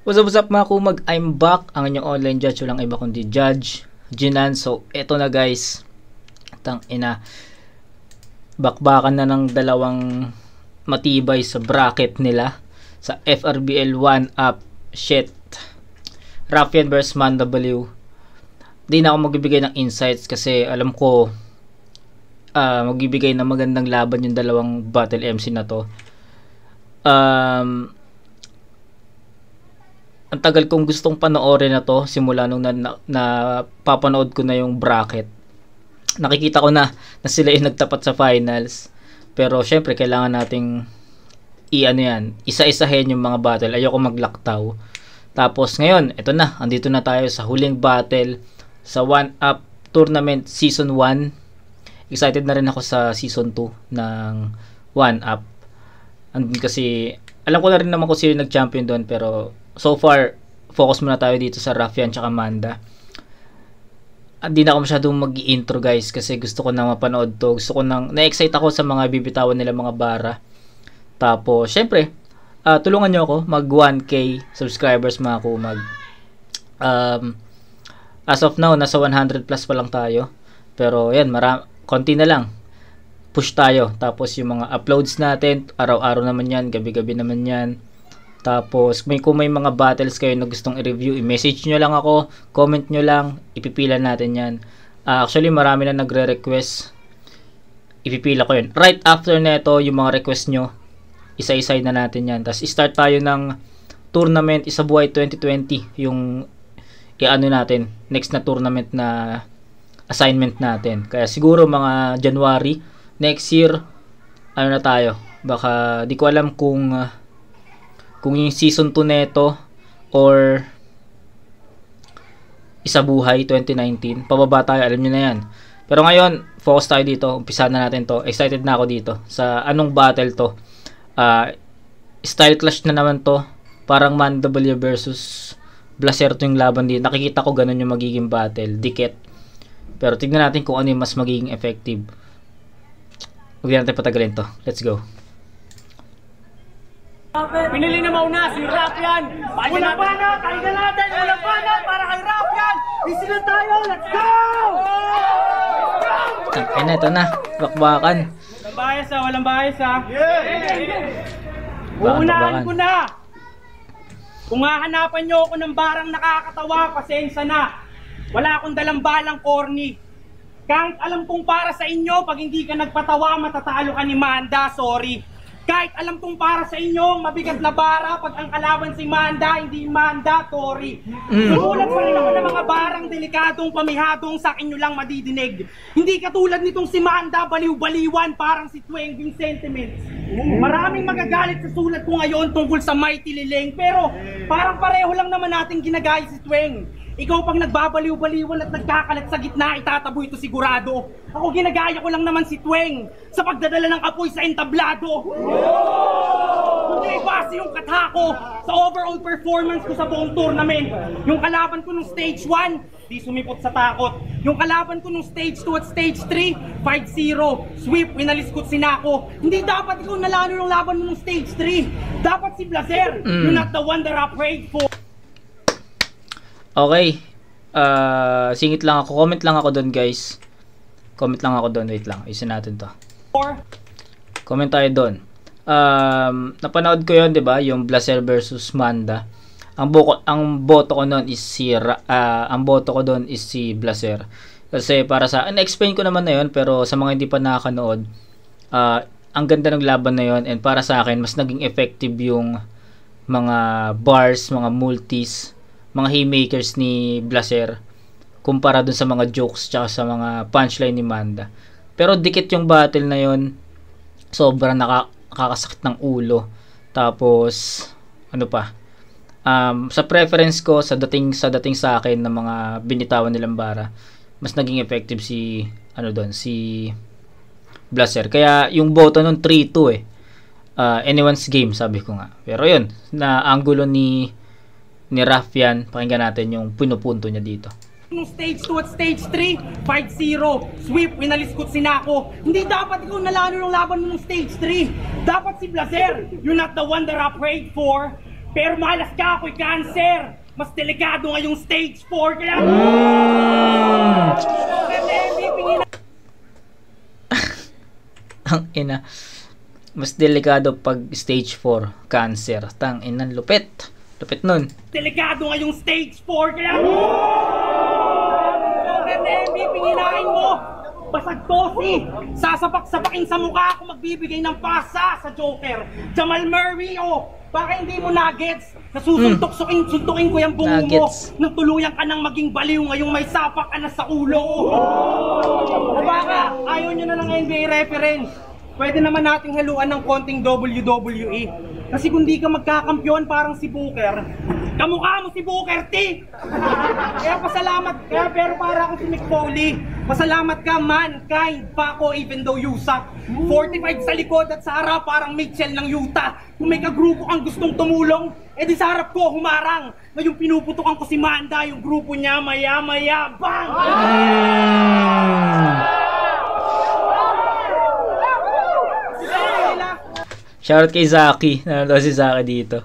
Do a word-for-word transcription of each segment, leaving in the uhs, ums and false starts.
What's up, what's up mga kumag? I'm back. Ang inyong online judge. Walang iba kundi Judge Jinan. So, eto na guys. Tang ina. Bakbakan na ng dalawang matibay sa bracket nila. Sa F R B L one up. Shit. Ruffian versus Manda Baliw. Di na ako magbibigay ng insights kasi alam ko uh, magbibigay ng magandang laban yung dalawang battle M C na to. Um... Ang tagal kong gustong panoorin na to simula nung na, na, na papanood ko na yung bracket. Nakikita ko na na sila yung nagtapat sa finals. Pero syempre kailangan nating i-ano yan, isa-isahin yung mga battle. Ayoko maglaktaw. Tapos ngayon, eto na, andito na tayo sa huling battle sa one up tournament season one. Excited na rin ako sa season two ng one up. Andun kasi alam ko na rin naman kung sino nag-champion doon, pero so far, focus muna tayo dito sa Ruffian tsaka Manda. Hindi na ako masyadong mag-i-intro guys kasi gusto ko na mapanood to. Gusto ko nang, na-excite ako sa mga bibitawan nila mga bara. Tapos, syempre, uh, tulungan nyo ako mag one K subscribers mga kumag. Um, as of now, nasa one hundred plus pa lang tayo. Pero yan, mara konti na lang. Push tayo. Tapos yung mga uploads natin, araw-araw naman yan, gabi-gabi naman yan. Tapos, may, kung may mga battles kayo na gustong i-review, i-message nyo lang ako, comment nyo lang, ipipila natin yan. Uh, actually, marami na nagre-request. Ipipila ko yun. Right after neto, yung mga request nyo, isa-isay na natin yan. Tapos, start tayo ng tournament, Isabuhay twenty twenty, yung i-ano natin, next na tournament na assignment natin. Kaya siguro mga January, next year, ano na tayo. Baka, di ko alam kung... Uh, kung yung season two neto or Isabuhay twenty nineteen, pababa tayo, alam nyo na yan. Pero ngayon, focus tayo dito, umpisa na natin to. Excited na ako dito sa anong battle to. Uh, style clash na naman to, parang Manda Baliw versus Blaser to yung laban dito. Nakikita ko ganun yung magiging battle, dikit. Pero tignan natin kung ano yung mas magiging effective. Huwag natin patagalin to, let's go. Pinili na mauna si Ruffian. Walang pana, tayo na natin. Walang pana para kay Ruffian. Easy na tayo, let's go! Ay na, ito na. Bakbakan. Walang bias ha, walang bias ha. Uunahan ko na. Kung hahanapan nyo ako ng barang nakakatawa, pasensya na. Wala akong dalang balang corny. Kahit alam kong para sa inyo, pag hindi ka nagpatawa, matatalo ka ni Manda, sorry. Kahit alam kong para sa inyo, mabigat na bara pag ang kalaban si Manda, hindi Manda, Tori. Mm. Sumulat pa rin ako ng mga barang delikadong pamihadong sa akin nyo lang madidinig. Hindi katulad nitong si Manda, baliw-baliwan, parang si Tweng yung sentiments. Mm. Maraming magagalit sa sulat ko ngayon tungkol sa Mighty Liling, pero parang pareho lang naman natin ginagaya si Tweng. Ikaw pang nagbabaliw-baliwan at nagkakalat sa gitna, itatabo ito sigurado. Ako ginagaya ko lang naman si Tweng sa pagdadala ng apoy sa entablado. Kundi base yung katha ko sa overall performance ko sa buong tournament. Yung kalaban ko nung stage one, di sumipot sa takot. Yung kalaban ko nung stage two at stage three, five zero. Sweep, winaliskot si Nako. Hindi dapat ikaw nalano ng laban mo nung stage three. Dapat si Blaser. Mm. You're not the one that I prayed for. Okay, uh, singit lang ako, comment lang ako doon guys. Comment lang ako doon, wait lang, isin natin to. Comment tayo doon. Um, napanood ko yon, 'di ba? Yung Blaser versus Manda. Ang boko, ang boto ko noon is si uh, ang boto ko doon is si Blaser. Kasi para sa, na-explain ko naman na yon, pero sa mga hindi pa nakakanood, uh, ang ganda ng laban na yon, and para sa akin mas naging effective yung mga bars, mga multis, mga haymakers ni Blaser kumpara dun sa mga jokes tsaka sa mga punchline ni Manda. Pero dikit yung battle na yon, sobrang nakakasakit ng ulo. Tapos ano pa, um, sa preference ko sa dating sa dating sa akin ng mga binitawan nilang bara, mas naging effective si ano doon, si Blaser. Kaya yung boto nun three two eh, uh, anyone's game sabi ko nga. Pero yun, na angulo ni ni Ruffian, pakinggan natin yung pinupunto niya dito. Nung stage two at stage three, five zero. Sweep, winaliskot si Nako. Hindi dapat ikaw nalano ng laban mo nung stage three. Dapat si Blaser. You're not the one that I prayed for. Pero malas ka, ako'y cancer. Mas delikado ngayong stage four. Kaya... Mm. Ang ina. Mas delikado pag stage four. Cancer. Tang ina. Lupit. Lupit nun. Delikado ngayong stage four. Kaya... pinginain mo. Basag tosi. Sasapak-sapakin sa mukha ako magbibigay ng pasa sa Joker. Jamal Murray, oh. Baka hindi mo nuggets. Nasusuntok-sukin, suntukin ko yung bungo mo. Nang tuluyan ka nang maging baliw ngayong may sapak ka na sa ulo. O baka ayaw nyo na ng N B A reference. Pwede naman nating haluan ng konting W W E. Kasi kung di ka magkakampyon parang si Booker, kamukha mo si Booker T. Kaya pasalamat, kaya pero para ako si Mick Foley. Pasalamat ka, Mankind, Paco, even though you suck. forty-five sa likod at sa harap parang Mitchell ng Utah. Kung may kagrupo kang gustong tumulong, edi sa harap ko humarang. Ngayong pinuputukan ko si Manda, yung grupo niya maya-maya, bang! Shoutout kay Zaki. Nanonood si Zaki dito.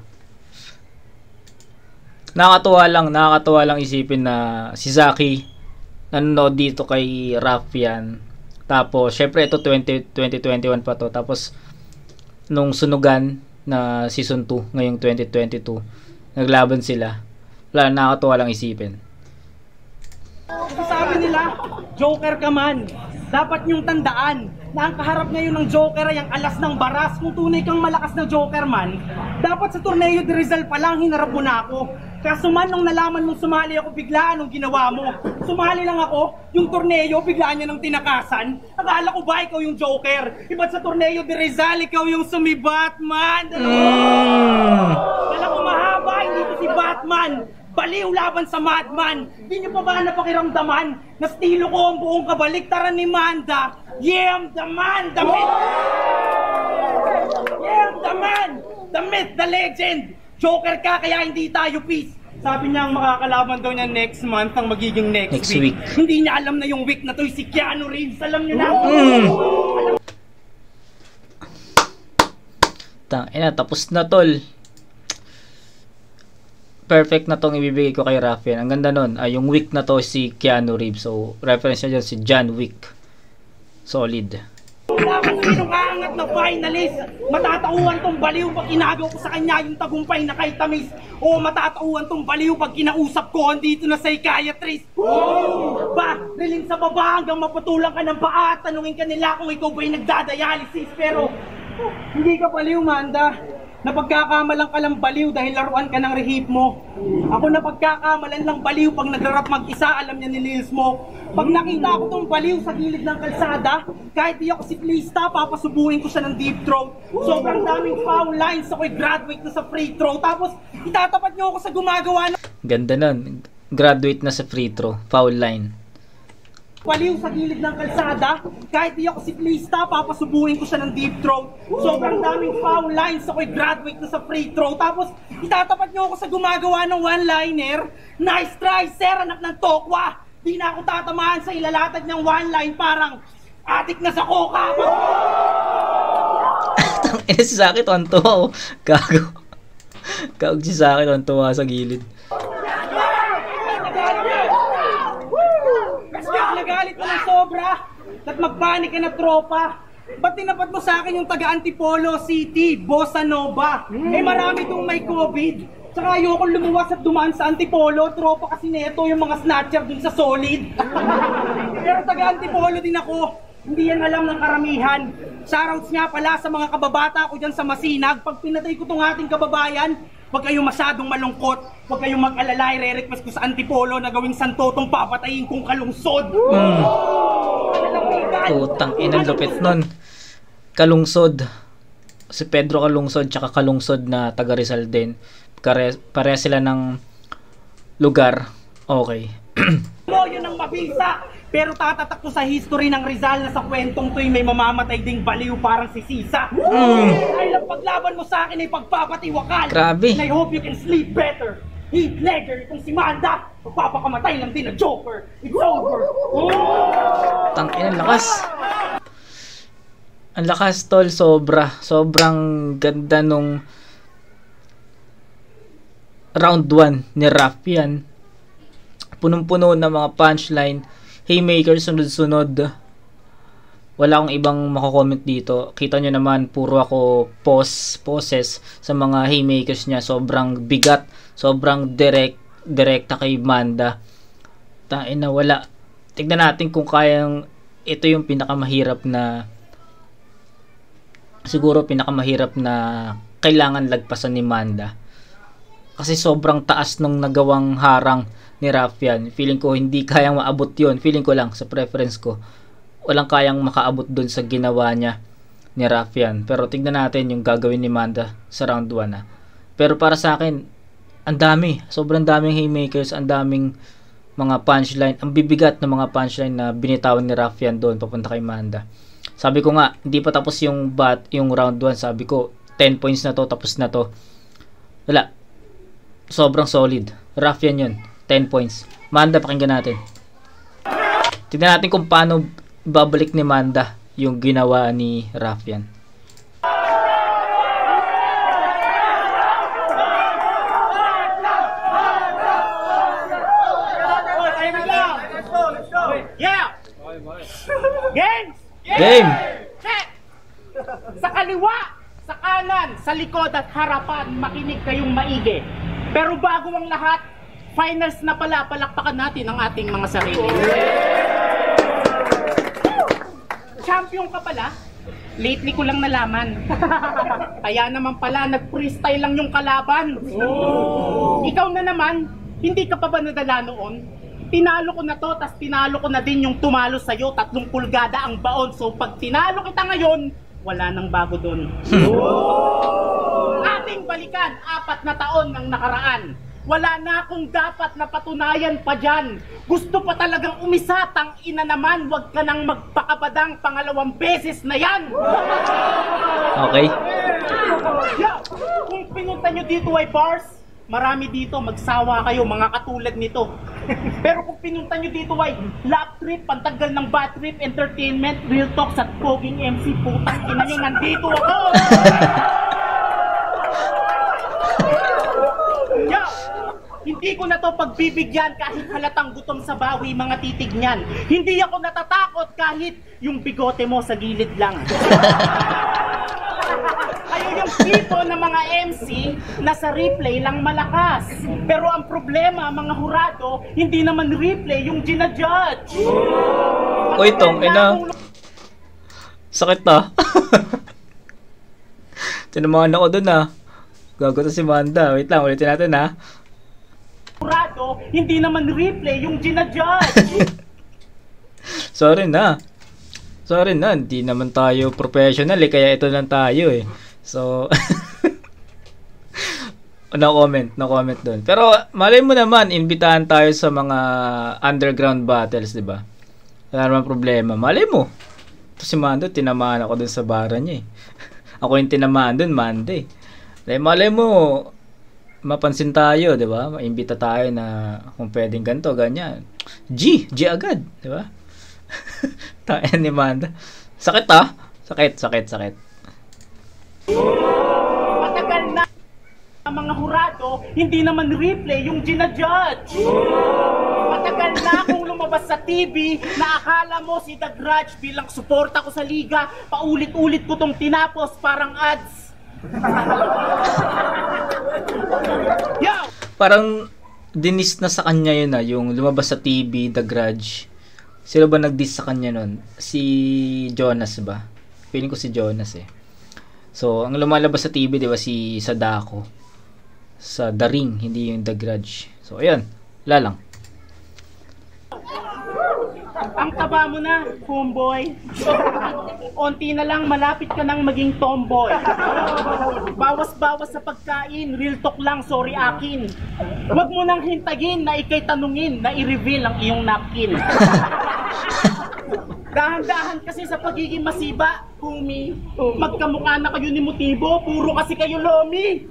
Nakakatuwa lang, nakakatuwa lang isipin na si Zaki nanonood dito kay Raffian. Tapos, syempre ito twenty twenty-one pa to. Tapos, nung sunugan na season two, ngayong twenty twenty-two, naglaban sila. Wala, nakakatuwa lang isipin. Sabi nila, Joker ka man. Dapat niyong tandaan na ang kaharap ngayon ng Joker ay ang alas ng baras. Kung tunay kang malakas na Joker man, dapat sa Torneo de Rizal pa lang hinarap mo na ako. Kaso man nung nalaman mong sumali ako biglaan anong ginawa mo. Sumali lang ako, yung torneo biglaan niya nang tinakasan. Akala ko ba ikaw yung Joker? Iba't sa Torneo de Rizal, ikaw yung sumibat man. Kala ko mahaba, hindi ko si Batman. Baliw laban sa Madman. Di nyo pa ba napakiramdaman na stilo ko ang buong kabaliktaran ni Manda? Yeah, I'm the man, the myth. Yeah, I'm the man, the myth, the legend. Joker ka kaya hindi tayo peace. Sabi niya ang makakalaban daw niya next month ang magiging next, next week. week. Hindi niya alam na yung week na to si Keanu Reeves. Alam niyo na. Mm. Tang ina, tapos na tol. Perfect na tong ibibigay ko kay Raffian. Ang ganda nun. Uh, yung Wick na to si Keanu Reeves. So, reference niya dyan si John Wick. Solid. Dapat sinong aangat na finalist. Matatauhan tong baliw pag inagaw ko sa kanya yung tagumpay na kay Tamis. O matatauhan tong baliw pag kinausap ko andito na psychiatrist. Ba, rilin sa baba hanggang mapatulang ka ng paa. Tanungin ka nila kung ikaw ba'y nagdadialysis. Pero, hindi ka baliw, Manda. Napagkakamalan ka lang baliw dahil laruan ka ng rehip mo. Ako napagkakamalan lang baliw pag nagrarap mag-isa, alam niya ni Lil Smoke. Pag nakita ko tong baliw sa gilid ng kalsada, kahit di ako siklista, papasubuhin ko siya ng deep throat. Sobrang daming foul lines, ako'y graduate na sa free throw. Tapos itatapat niyo ako sa gumagawa ng... Ganda nun. Graduate na sa free throw. Foul line. Baliw sa gilid ng kalsada, kahit di ako siklista, papasubuhin ko siya ng deep throat. Sobrang daming foul lines, ako'y graduate na sa free throw. Tapos itatapat niyo ako sa gumagawa ng one-liner. Nice try, sir, anak ng tokwa. Di na ako tatamaan sa ilalatag ng one-line, parang atik na sa coca. Eh, si Saki tuwan-tuwa, oh. Gago. Gago si Saki tuwan-tuwa sa gilid. Nagalit mo ng sobra at magpanik ka na tropa. Ba't tinapat mo sa akin yung taga Antipolo City, Bossa Nova? Eh marami itong may COVID. Tsaka ayoko lumuwas at dumaan sa Antipolo. Tropa kasi neto yung mga snatcher dun sa Solid. Pero taga Antipolo din ako. Hindi yan alam ng karamihan. Shoutouts nga pala sa mga kababata ko dyan sa Masinag. Pag pinatay ko tong ating kababayan, huwag kayong masyadong malungkot. Huwag kayong mag-alala. I-re-request ko sa Antipolo na gawing santo tong papatayin kong kalungsod. Mm. Putang ina, lupit nun. Kalungsod. Si Pedro Kalungsod tsaka Kalungsod na taga Rizal din. Pare, pare sila ng lugar. Okay. Mo yun ang mabisa. Pero tatatak ko sa history ng Rizal na sa kwentong to'y may mamamatay ding baliw parang si Sisa. Mm. Ay lang paglaban mo sa akin ay pagpapatiwakal. Grabe. And I hope you can sleep better. Heath Ledger, itong si Manda, magpapakamatay lang din na Joker. It's over. Oh! Tangina, ang lakas. Ang lakas tol, sobra. Sobrang ganda nung round one ni Raffian. Punong-puno ng mga punchline, haymakers sunod-sunod. Wala akong ibang mako-comment dito. Kita nyo naman, puro ako pause, poses sa mga haymakers niya. Sobrang bigat, sobrang direct, direkta kay Manda. Tain na wala. Tignan natin kung kayang, ito yung pinakamahirap na, siguro pinakamahirap na kailangan lagpasan ni Manda. Kasi sobrang taas nung nagawang harang ni Raffian. Feeling ko hindi kayang maabot yun. Feeling ko lang, sa preference ko, walang kayang makaabot dun sa ginawa niya ni Raffian. Pero tignan natin yung gagawin ni Manda sa round one. Ha. Pero para sa akin, ang dami. Sobrang daming haymakers, ang daming mga punchline. Ang bibigat ng mga punchline na binitawan ni Raffian doon papunta kay Manda. Sabi ko nga, hindi pa tapos yung, bat, yung round one. Sabi ko, ten points na to, tapos na to. Wala. Sobrang solid. Raffian yun. ten points. Manda, pakinggan natin. Tignan natin kung paano babalik ni Manda yung ginawa ni Raffian. Yeah! Game! Game! Check! Sa kaliwa, sa kanan, sa likod at harapan, makinig kayong maigi. Pero bago ang lahat, finals na pala, palakpakan natin ang ating mga sarili. Champion ka pala? Lately ko lang nalaman. Kaya naman pala, nag-freestyle lang yung kalaban. Oh. Ikaw na naman, hindi ka pa ba nadala noon? Tinalo ko na to, tas tinalo ko na din yung tumalo sa'yo, tatlong pulgada ang baon. So pag tinalo kita ngayon, wala nang bago dun. Oh. Ating balikan, apat na taon ng nakaraan. Wala na akong dapat na patunayan pa dyan. Gusto pa talagang umisatang ina naman, wag ka nang magpakabadang pangalawang beses na yan. Okay. Yeah. Kung pinunta nyo dito ay bars, marami dito, magsawa kayo, mga katulad nito. Pero kung pinunta nyo dito ay lap trip, pantagal ng bad trip, entertainment, real talks at poging M C, putang ina nyo, nandito ako. Yeah. Hindi ko na to pagbibigyan kahit halatang gutom sa bawi mga titig niyan. Hindi ako natatakot kahit yung bigote mo sa gilid lang. Kayo yung tipo ng mga M C na sa replay lang malakas. Pero ang problema, mga hurado, hindi naman replay yung ginajudge. Uy, tong ina. Sakit na. Tinamaan ako dun ah. Gago to si Manda. Wait lang, ulitin natin ha. Hurado, hindi naman replay yung ginajudge. Sorry na. Sorry na, hindi naman tayo professional eh, kaya ito lang tayo eh. So, no comment, no comment dun. Pero, malay mo naman, imbitahan tayo sa mga underground battles, di ba? Wala naman problema. Malay mo. Ito si Mando, tinamaan ako dun sa bara niya eh. Ako yung tinamaan dun, Mando eh. Malay mo, mapansin tayo, di ba? Maimbita tayo na kung pwedeng ganito, ganyan. G, G agad, di ba? Tayo ni Manda. Sakit ah. Sakit, sakit, sakit. Matagal na mga hurado, hindi naman replay yung ginajudge. Matagal na akong lumabas sa T V na akala mo si The Grudge bilang suporta ko sa liga, paulit-ulit ko tong tinapos parang ads. Yo! Parang dinis na sa kanya yun ah, yung lumabas sa T V, The Grudge. Sino ba nag-diss sa kanya nun? Si Jonas ba? Feeling ko si Jonas eh. So, ang lumalabas sa T V, di ba, si Sadako. Sa The Ring, hindi yung The Grudge. So, ayan. Wala lang. Ang taba mo na, homeboy. Onti na lang, malapit ka nang maging tomboy. Bawas-bawas sa pagkain, real talk lang, sorry akin. Huwag mo nang hintagin na ikay tanungin na i-reveal ang iyong napkin. Dahan-dahan kasi sa pagiging masiba, Kumi. Magkamukha na kayo ni Motibo, puro kasi kayo lomi.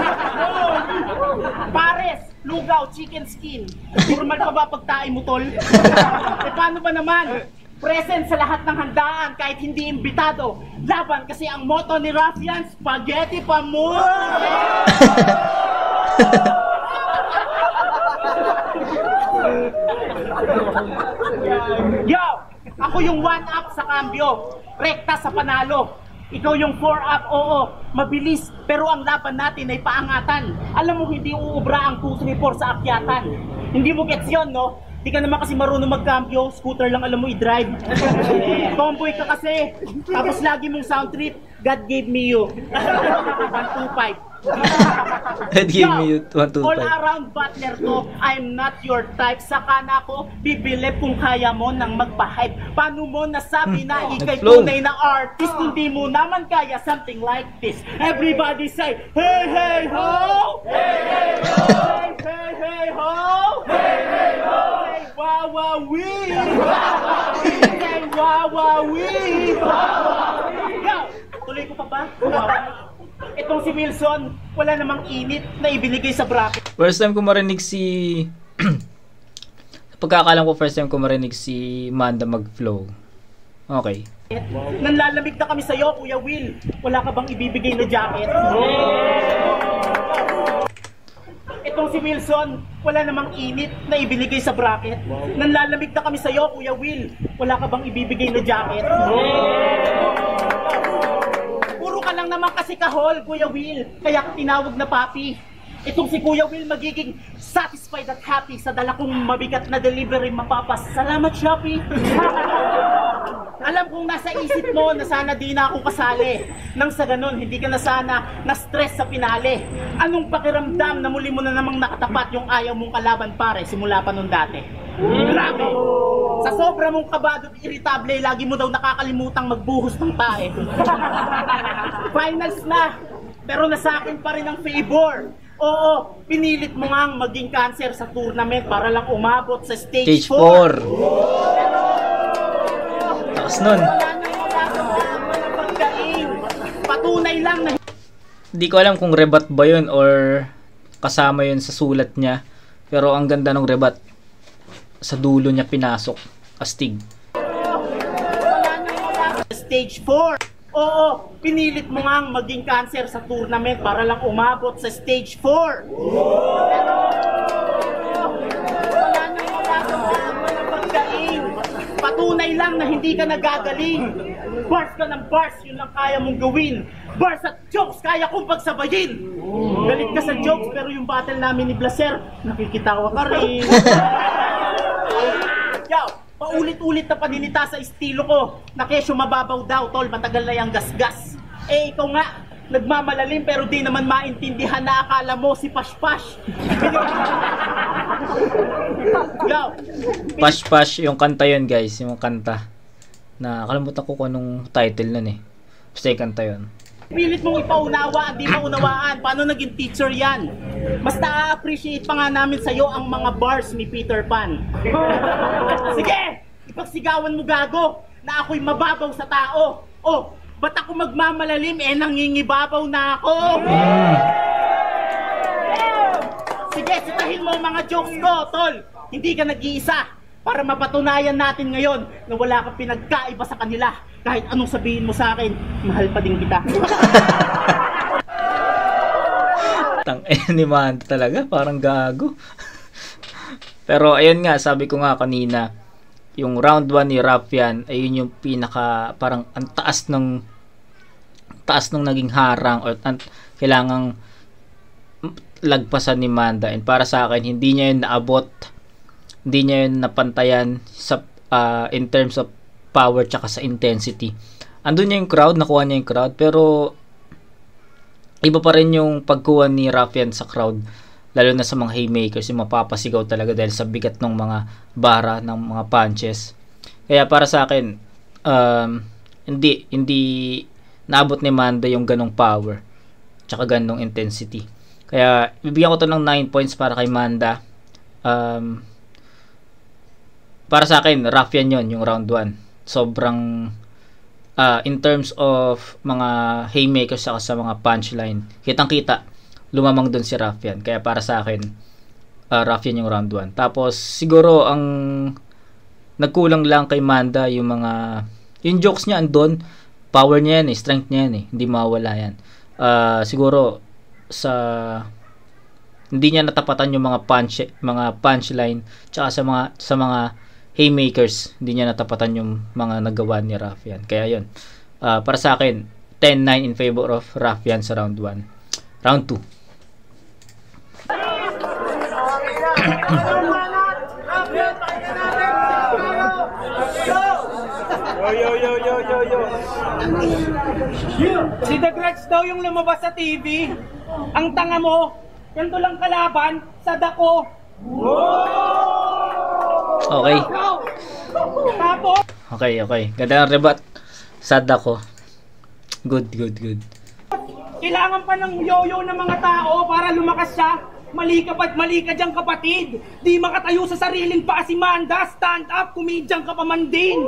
Pares, lugaw, chicken skin. Normal pa ba pagtain mo, tol? E paano ba naman? Present sa lahat ng handaan kahit hindi imbitado. Laban kasi ang motto ni Raffian, spaghetti pa mo. Yo! Ako yung one up sa cambio, rekta sa panalo. Ikaw yung four up, oo, mabilis, pero ang laban natin ay paangatan. Alam mo, hindi uubra ang two three four sa akyatan. Hindi mo gets yun, no? Di ka naman kasi marunong mag-cambio, scooter lang alam mo i-drive. Tomboy ka kasi, tapos lagi mong sound trip, God gave me you. one two five. God gave me you one two All five. around butler to, I'm not your type. Saka na ako, bibilip kung kaya mo nang magpa-hype. Paano mo nasabi na ikay Nag-flow. tunay na artist? Hindi mo naman kaya something like this. Everybody say, hey, hey, ho! Hey, hey, ho! Hey, hey, hey, ho! Hey, hey, ho! Say, wow, wow, wee! Say, wow, wow, wee! Yo! Tuloy ko pa ba? Itong si Wilson, wala namang init na ibinigay sa bracket. First time ko marinig si pagkakalam ko first time ko marinig si Manda mag-flow. Okay. Nanlalamig na kami sa'yo, Kuya Will. Wala ka bang ibibigay na jacket? Itong si Wilson, wala namang init na ibinigay sa bracket. Nanlalamig na kami sa'yo, Kuya Will. Wala ka bang ibibigay na jacket? Puro ka lang naman kasi kahol, Kuya Will. Kaya ka tinawag na papi. Itong si Kuya Will magiging satisfied at happy sa dala kong mabigat na delivery mapapas. Salamat, Shopee! Alam kong nasa isip mo na sana di na ako kasali. Nang sa ganun, hindi ka na sana na-stress sa pinali. Anong pakiramdam na muli mo na namang nakatapat yung ayaw mong kalaban pare simula pa nung dati? Grabe! Sa sobra mong kabado at irritable, lagi mo daw nakakalimutang magbuhos ng tae. Finals na, pero nasa akin pa rin ang favor. Oo, pinilit mo ngang maging cancer sa tournament para lang umabot sa stage Stage four. four. Takas nun. Wala nang magagawa ng pagdaing. Patunay lang na Hindi ko alam kung rebat ba yun or kasama yun sa sulat niya. Pero ang ganda ng rebat. Sa dulo niya pinasok. Astig. wala nang magagawa sa stage four. Oo, pinilit mo ngang maging cancer sa tournament para lang umabot sa stage four. Wala nang magagawa ng pagdaing. Patunay lang na hindi ka nagagaling. Bars ka ng bars, yun lang kaya mong gawin. Bars at jokes, kaya kong pagsabayin. Galit ka sa jokes, pero yung battle namin ni Blaser, nakikitawa ka rin. Yo, paulit-ulit na paninita sa estilo ko na kesyo mababaw daw, tol, matagal na yung gasgas. Eh, ikaw nga, nagmamalalim pero di naman maintindihan na akala mo si Pashpash. Yo, Pash Pash yung kanta yun guys. Yung kanta. Na kalimutan ko kung anong title nun eh. Basta yung kanta yun. pilit mong ipaunawa, di maunawaan. Paano naging teacher yan? Mas na-appreciate pa nga namin sa'yo ang mga bars ni Peter Pan. Sige! Ipagsigawan mo gago na ako'y mababaw sa tao. Oh, ba't ako magmamalalim eh nangingibabaw na ako? Sige, sitahin mo ang mga jokes ko, tol. Hindi ka nag-iisa. Para mapatunayan natin ngayon na wala kang pinagkaiba sa kanila. Kahit anong sabihin mo sa akin, mahal pa din kita. Tang ni man talaga, parang gago. Pero ayun nga, sabi ko nga kanina, yung round one ni Raffian, ayun yung pinaka parang ang taas ng taas ng naging harang or an, kailangang lagpasan ni Manda. And para sa akin, hindi niya yun naabot, hindi niya yun napantayan sa uh, in terms of power tsaka sa intensity. Andun niya yung crowd, nakuha niya yung crowd, pero iba pa rin yung pagkuha ni Raffian sa crowd, lalo na sa mga haymakers, yung mapapasigaw talaga dahil sa bigat ng mga bara, ng mga punches. Kaya para sa akin, um, hindi hindi naabot ni Manda yung ganong power tsaka ganong intensity. Kaya bibigyan ko to ng nine points para kay Manda. Um, para sa akin, Raffian yon yung round one. Sobrang uh, in terms of mga haymakers saka sa mga punchline, kitang-kita lumamang doon si Raffian. Kaya para sa akin, uh, Raffian yung round one. Tapos siguro ang nagkulang lang kay Manda yung mga yung jokes niya andon, power niya yan eh, strength niya yan eh, hindi mawala yan. Uh, siguro sa hindi niya natapatan yung mga punch mga punchline tsaka sa mga sa mga haymakers, hindi niya natapatan yung mga nagawa ni Ruffian. Kaya yun, uh, para sa akin ten nine in favor of Ruffian sa round one. Round two. Yo, yo, yo, yo, yo, yo. Si The Grudge daw yung lumabas sa T V. Ang tanga mo, ganito lang kalaban sa dako. Okay. Tapos, Okay, okay. Ganda ng rebat. Sad ako. Good, good, good. kailangan pa ng yoyo ng mga tao para lumakas siya. Mali ka ba't mali ka dyan, kapatid? Di makatayo sa sariling paa si Manda. Stand up, kumidyan ka pa man din.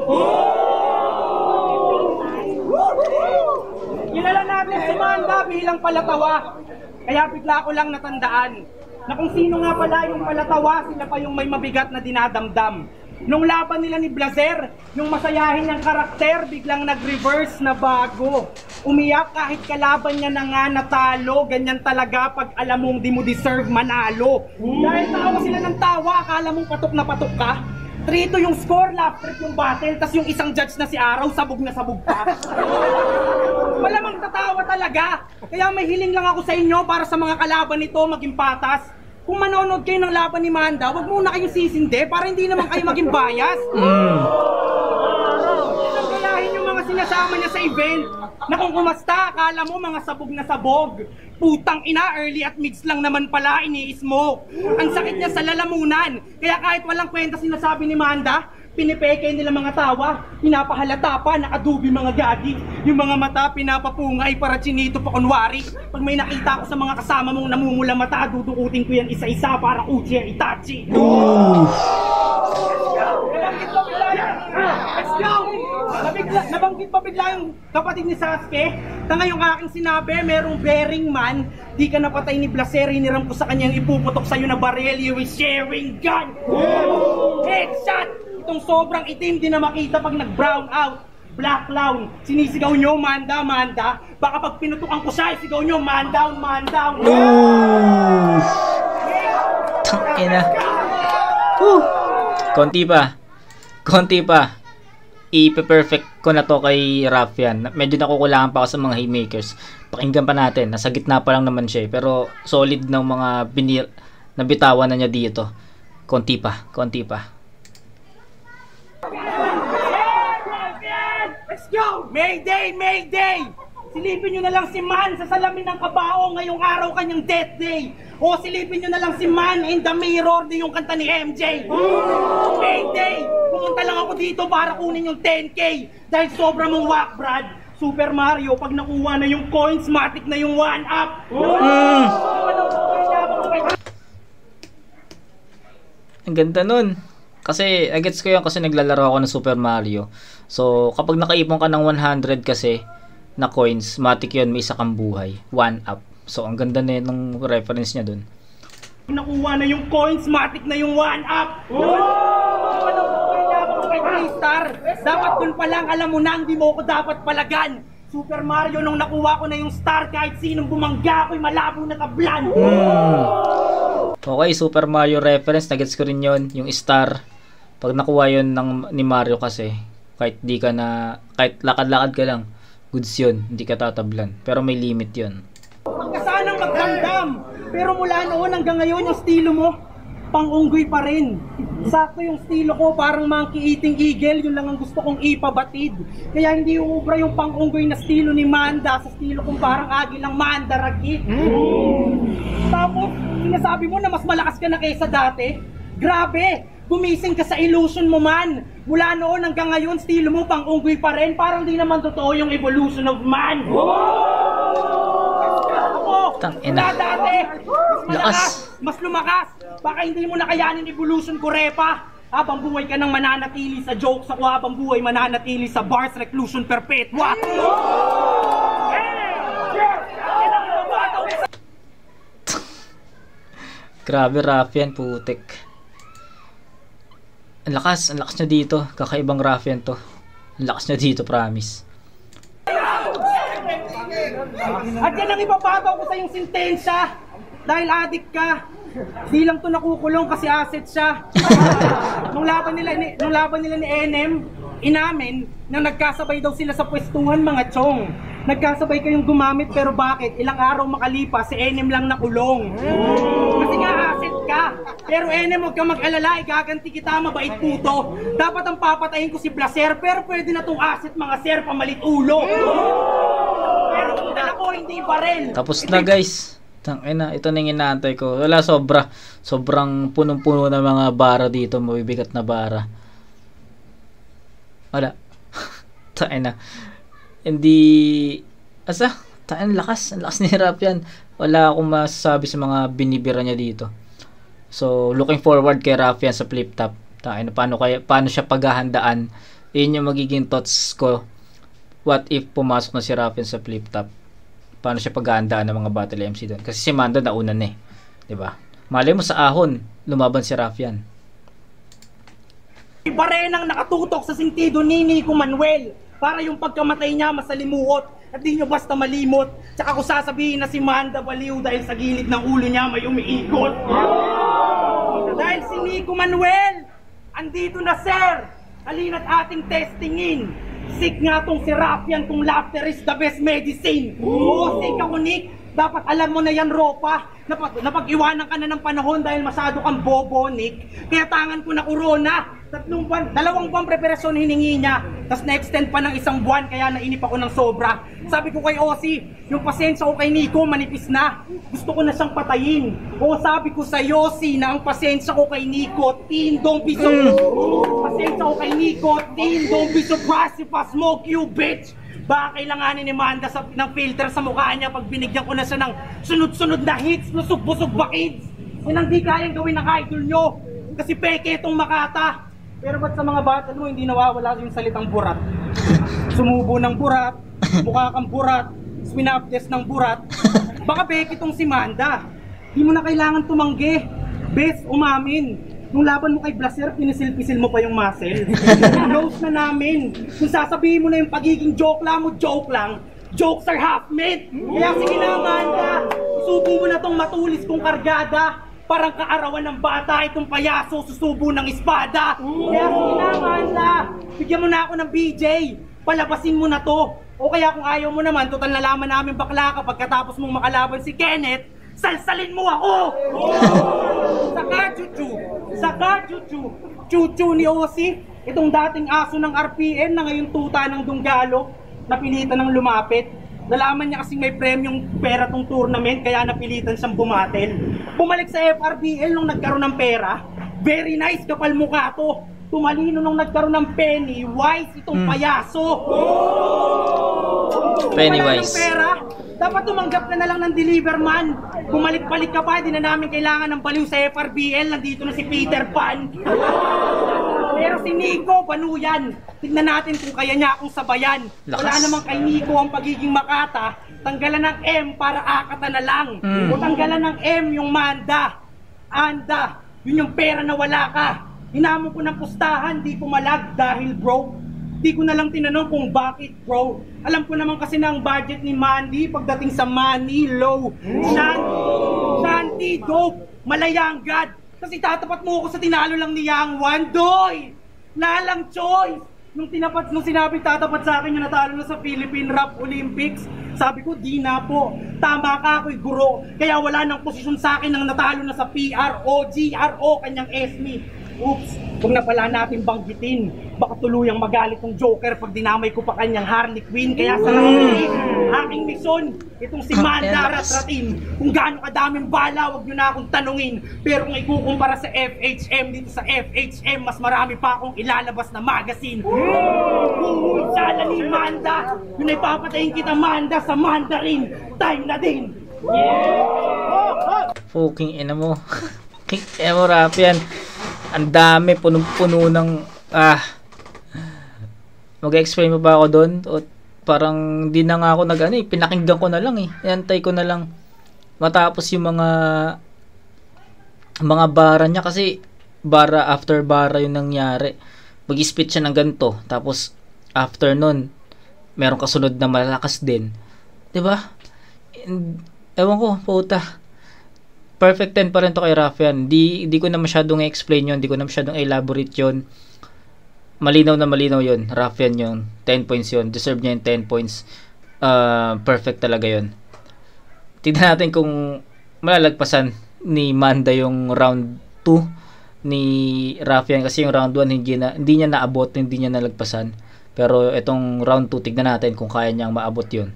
Kilala natin si Manda bilang palatawa. Kaya bigla ko lang natandaan na kung sino nga pala yung palatawa, sila pa yung may mabigat na dinadamdam. Nung laban nila ni Blazer, yung masayahin niyang karakter, biglang nag-reverse na bago. Umiyak kahit kalaban niya na nga natalo. Ganyan talaga pag alam mong di mo deserve manalo. Dahil tawa sila ng tawa, akala mong patok na patok ka. three two yung score, lap trip yung battle, tas yung isang judge na si Araw, sabog na sabog pa. Malamang tatawa talaga. Kaya may hiling lang ako sa inyo para sa mga kalaban nito maging patas. Kung manonood kayo ng laban ni Manda, wag muna kayong sisindi para hindi naman kayo maging bias. Mm. Gayahin yung mga sinasama niya sa event na kung kumasta, akala mo mga sabog na sabog. Putang ina, early at mids lang naman pala ini-smoke. Ang sakit niya sa lalamunan. Kaya kahit walang kwenta sinasabi ni Manda, pinipeke nila mga tawa, pinapahalata pa, nakadubi mga gagi. Yung mga mata, pinapapungay para chinito pa kunwari. Pag may nakita ko sa mga kasama mong namumula mata, dudukutin ko yan isa-isa para Uchi ang Itachi. Ooh. Let's go! Nabigla, nabanggit pa bigla yung kapatid ni Sasuke. Tanga yung aking sinabi, merong bearing man. Di ka napatay ni Blazer, hiniram ko sa kanyang ipuputok sa'yo na baril. You is sharing gun! Headshot! Itong sobrang itim, di na makita pag nag-brown out. Black clown, sinisigaw nyo, man down, man down. Baka pag pinutukan ko siya, isigaw nyo, man down, man down. Ooh. Tangina. Woo. Konti pa. Konti pa. I-perfect ko na to kay Ruffian. Medyo nakukulangan pa ako sa mga haymakers. Pakinggan pa natin. Nasa gitna pa lang naman siya. Pero solid ng mga binir nabitawan na niya dito. Konti pa. Konti pa. Let's go! Mayday! Mayday! Silipin nyo na lang si Man sa salamin ng kabao ngayong araw kanyang death day. O silipin nyo na lang si Man in the mirror din yung kanta ni M J. Mayday! Pumunta lang ako dito para kunin yung ten K. Dahil sobra mong whack, Brad. Super Mario, pag nakuha na yung coins, matik na yung one up. Mm. Ang ganda nun. Kasi, I gets ko yun kasi naglalaro ako ng Super Mario. So, kapag nakaipon ka ng one hundred kasi na coins, matik yun, may isa kang buhay. One up. So, ang ganda na yun ng reference niya dun. Nakuha na yung coins, matik na yung one up. Star, dapat dun pa lang alam mo na hindi mo ko dapat palagan. Super Mario, nung nakuha ko na yung star, kahit sinong bumangga ako'y malabo na tablan. Hmm. Okay, Super Mario reference, nagets ko rin yun, yung star. Pag nakuha yun ng, ni Mario kasi, kahit di ka na, kahit lakad-lakad ka lang, goods yun, hindi ka tatablan. Pero may limit yun. Kasanang magramdam, pero mula noon hanggang ngayon yung estilo mo, pang-unggoy pa rin. Sakto yung estilo ko, parang monkey eating eagle, yun lang ang gusto kong ipabatid. Kaya hindi uubra yung pang-unggoy na estilo ni Manda sa estilo kong parang agilang mandaragit. Mm. Tapos, sinasabi mo na mas malakas ka na kaysa dati? Grabe! Gumising ka sa illusion mo, man! Mula noon hanggang ngayon, estilo mo pang-unggoy pa rin, parang di naman totoo yung evolution of man. Ako, mula dati, mas malakas, mas lumakas. Baka hindi mo nakayanin evolution ko, Repa. Habang buhay ka nang mananatili sa jokes, ako habang buhay mananatili sa bars reclusion perpetua. Grabe, Ruffian, putik. Ang lakas, ang lakas niya dito. Kakaibang Ruffian to. Ang lakas niya dito, promise. At yan ang ipapataw ko sa yung sintensya. dahil addict ka. Di lang to nakukulong kasi asset siya. nung laban nila ni, nung laban nila ni N M, inamin na nagkasabay daw sila sa pwestuhan mga chong. Nagkasabay kayong gumamit pero bakit? Ilang araw makalipas, si N M lang nakulong. Kasi nga asset ka. Pero N M, huwag kang mag-alala, igaganti kita, mabait puto. Dapat ang papatayin ko si Blaser, pero pwede na tong asset mga sir, pamalit ulo. Pero kung dala ko, hindi barel. Tapos na guys. Tangina, ito na yung inaantay ko. Wala, sobra. Sobrang punong-puno na mga bara dito, mabibigat na bara. Wala. Tangina. Hindi, asa, tain lakas, ang lakas ni Rafian. Wala akong masasabi sa mga binibira niya dito. So, looking forward kay Rafian sa flip top. Tain, paano kaya, paano siya paghahandaan? Yun yung magiging thoughts ko. What if pumasok na si Rafian sa flip top? Paano siya paghahandaan ng mga battle M C doon? Kasi si Manda nauna na eh, 'di ba? Malay mo sa ahon, lumaban si Rafian. Iba rin ang nakatutok sa sentido ni Nico Manuel para yung pagkamatay niya masalimuot at di nyo basta malimot. Tsaka ko sasabihin na si Manda baliw dahil sa gilid ng ulo niya may umiikot. Dahil si Nico Manuel, andito na sir, halina't ating testingin. Sick nga tong si Rafian, kung laughter is the best medicine. Oo, sick ako Nick. Dapat alam mo na yan, Ropa. Napag napag-iwanan ka na ng panahon dahil masyado kang bobo, Nick. Kaya tangan ko na corona. Tatlong buwan, dalawang buwan preparasyon hiningi niya. Tapos na-extend pa ng isang buwan, kaya nainip ako ng sobra. Sabi ko kay Ossie, yung pasensya ko kay Nico manipis na. Gusto ko na siyang patayin. O sabi ko sa Yossi na ang pasensya ko kay Nico, teen, don't be so... Pasensya ko kay Nico, teen, don't be surprised if I smoke you, bitch. Baka kailanganin ni Manda sa, ng filter sa mukha niya pag binigyan ko na siya ng sunod-sunod na hits, lusog-busog ba kids? Yan ang di kayang gawin ng idol nyo. Kasi peke itong Makata. Pero ba't sa mga battle mo hindi nawawala yung salitang burat? Sumubo ng burat, mukha kang burat, swinapdes ng burat. Baka peke itong si Manda. Di mo na kailangan tumanggi. Best umamin. Nung laban mo kay Blaser, pinisil-pisil mo pa yung muscle. Close na namin. Kung sasabihin mo na yung pagiging joke lang mo, joke lang. Jokes are half-made. Kaya sige na, Amanda. Susubo mo na tong matulis kong kargada. Parang kaarawan ng bata itong payaso, susubo ng espada. Kaya sige na, Amanda. Bigyan mo na ako ng B J. Palabasin mo na to. O kaya kung ayaw mo naman, total nalaman namin bakla ka pagkatapos mong makalaban si Kenneth, salsalin mo ako! Saka chuchu, saka chuchu, chuchu ni Ossie, itong dating aso ng R P M na ngayon tuta ng Dunggalo, napilitan ng lumapit. Nalaman niya kasi may premyong pera tong tournament kaya napilitan siyang bumatel. Bumalik sa F R B L nung nagkaroon ng pera. Very nice, kapal mukha to. Tumalino nung nagkaroon ng Pennywise itong hmm. payaso. Pennywise. Pera, dapat tumanggap ka na lang ng deliver man. Bumalik-balik ka pa, di na namin kailangan ng baliw sa F R B L. Nandito na si Peter Pan. Pero si Nico, banuyan. Tignan natin kung kaya niya akong sabayan. Lakas. Wala namang kay Nico ang pagiging Makata. Tanggalan ng M para akata na lang. Mm. O tanggalan ng M yung Manda. Anda, yun yung pera na wala ka. Hinamon ko ng pustahan, di pumalag dahil broke. Di ko na lang tinanong kung bakit bro. Alam ko naman kasi na ang budget ni Mandy pagdating sa money low. Shanty, Shanty, dope, malayang God. Kasi tatapat mo ako sa tinalo lang ni Yang Wan, doy! Lalang choice! Nung tinapat, nung sinabing tatapat sa akin yung natalo na sa Philippine Rap Olympics, sabi ko, di na po. Tama ka, ako'y guro. Kaya wala nang posisyon sa akin nang natalo na sa P R O, G R O, kanyang S M I. Oops, kung na pala natin banggitin, baka tuluyang magalit ng Joker pag dinamay ko pa kanyang Harley Quinn. Kaya sa aking, aking misyon, itong si Manda ratratin. Kung gaano kadaming bala, wag nyo na akong tanungin. Pero kung ikukumpara sa F H M, dito sa F H M, mas marami pa akong ilalabas na magazine. Kung sala ni Manda, yun ay papatayin kita Manda sa Mandarin. Time na din! Yeah! Fucking ina mo. King emo Rafian. Ang dami, punong-puno ng ah mag-explain mo ba ako doon? O parang di na nga ako nag ano eh, pinakinggan ko na lang eh, inantay ko na lang matapos yung mga mga bara niya kasi bara after bara yung nangyari. Mag-spit siya ng ganito, tapos after nun meron kasunod na malakas din, 'di ba? Ewan ko, puta, perfect ten pa rin to kay Raffian. Di, di ko na masyadong i-explain yun. Di ko na masyadong elaborate yun. Malinaw na malinaw yun. Raffian yun. ten points yun. Deserve niya yung ten points. Uh, perfect talaga yun. Tignan natin kung malalagpasan ni Manda yung round two ni Raffian, kasi yung round one hindi, na, hindi niya naabot, hindi niya nalagpasan. Pero itong round two, tignan natin kung kaya niyang maabot yun.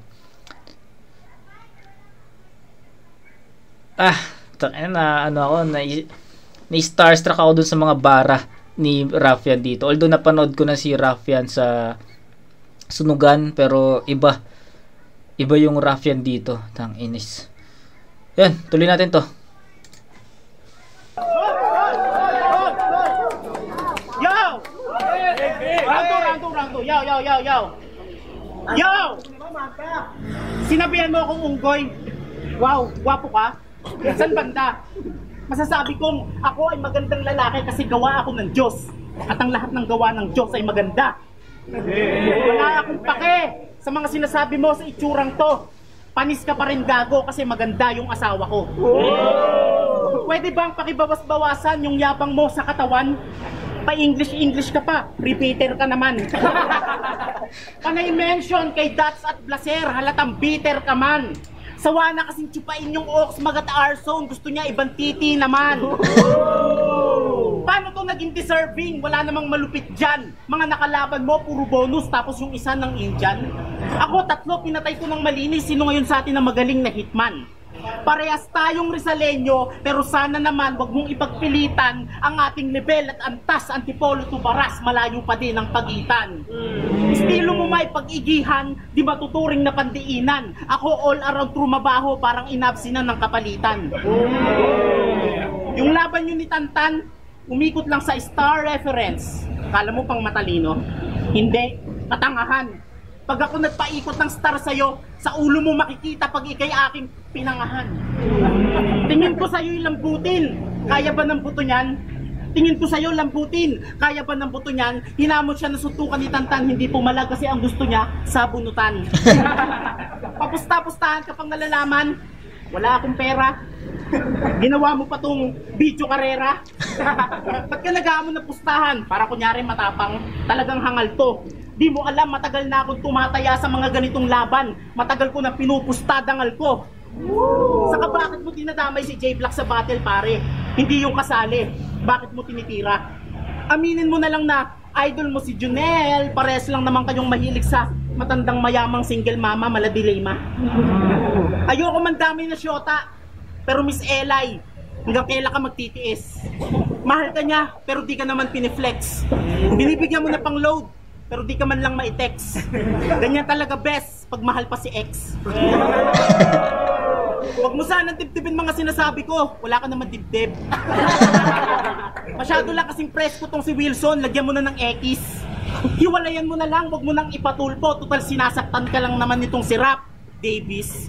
Ah, na ano ako, na, na starstruck ako dun sa mga bara ni Raffian dito. Although napanood ko na si Raffian sa Sunugan, pero iba. Iba yung Raffian dito. Tang inis. Yan, tuloy natin to. Yo! Round two, round two, round two. Yo, yo, yo, yo. Yo! Sinabihan mo akong unggoy. Wow, gwapo ka. Saan banda? Masasabi kong ako ay magandang lalaki kasi gawa ako ng Diyos. At ang lahat ng gawa ng Diyos ay maganda. Wala akong pake sa mga sinasabi mo sa itsurang to. Panis ka pa rin gago kasi maganda yung asawa ko. Pwede bang pakibawas-bawasan yung yabang mo sa katawan? Pa-English-English ka pa, repeater ka naman. Panay mention kay Dats at Blaser, halatang bitter ka man. Sawa na kasing tsupain yung Oaks Magat Arzone, gusto niya ibang titi naman. Paano to naging deserving? Wala namang malupit dyan. Mga nakalaban mo, puro bonus, tapos yung isa ng Indian. Ako tatlo, pinatay ko ng malinis. Sino ngayon sa atin na magaling na hitman? Parehas tayong Rizaleño, pero sana naman wag mong ipagpilitan ang ating level at antas. Antipolo to Baras, malayo pa din ang pagitan. mm. Estilo mo may pag-igihan, di matuturing na pandiinan. Ako all around trumabaho, parang inabsinan ng kapalitan. mm. Yung laban nyo ni Tantan, umikot lang sa star reference. Kala mo pang matalino? Hindi, katangahan. Pag ako nagpaikot ng star sa'yo, sa ulo mo makikita pag ikay aking pinangahan. Tingin ko sa'yo yung lambutin, kaya ba ng buto niyan? Tingin ko sa'yo lambutin, kaya ba ng buto niyan? Hinamot siya na suntukan ni Tantan, hindi pumalag kasi ang gusto niya, sabunutan. Papusta-pustahan ka pang nalalaman, wala akong pera. Ginawa mo pa tong video karera. Ba't ka nag-aamon na pustahan? Para kunyari matapang, talagang hangal to. Di mo alam, matagal na akong tumataya sa mga ganitong laban. Matagal ko na pinupusta dangal ko. Saka bakit mo dinadamay si J-Black sa battle pare? Hindi yung kasali. Bakit mo tinitira? Aminin mo na lang na idol mo si Junel. Pares lang naman kayong mahilig sa matandang mayamang single mama maladilema. Ayoko man dami na syota, pero Miss Elay, hanggang kailan ka magtitiis? Mahal ka niya, pero di ka naman piniflex. Binibigyan mo na pang load, pero di ka man lang ma-text. Ganyan talaga best pag mahal pa si ex. Huwag mo sanang dibdibin mga sinasabi ko, wala ka naman dibdib. Masyado lang kasing presko tong si Wilson, lagyan mo na ng X. Hiwalayan mo na lang, huwag mo nang ipatulpo, total sinasaktan ka lang naman nitong si Rap Davis.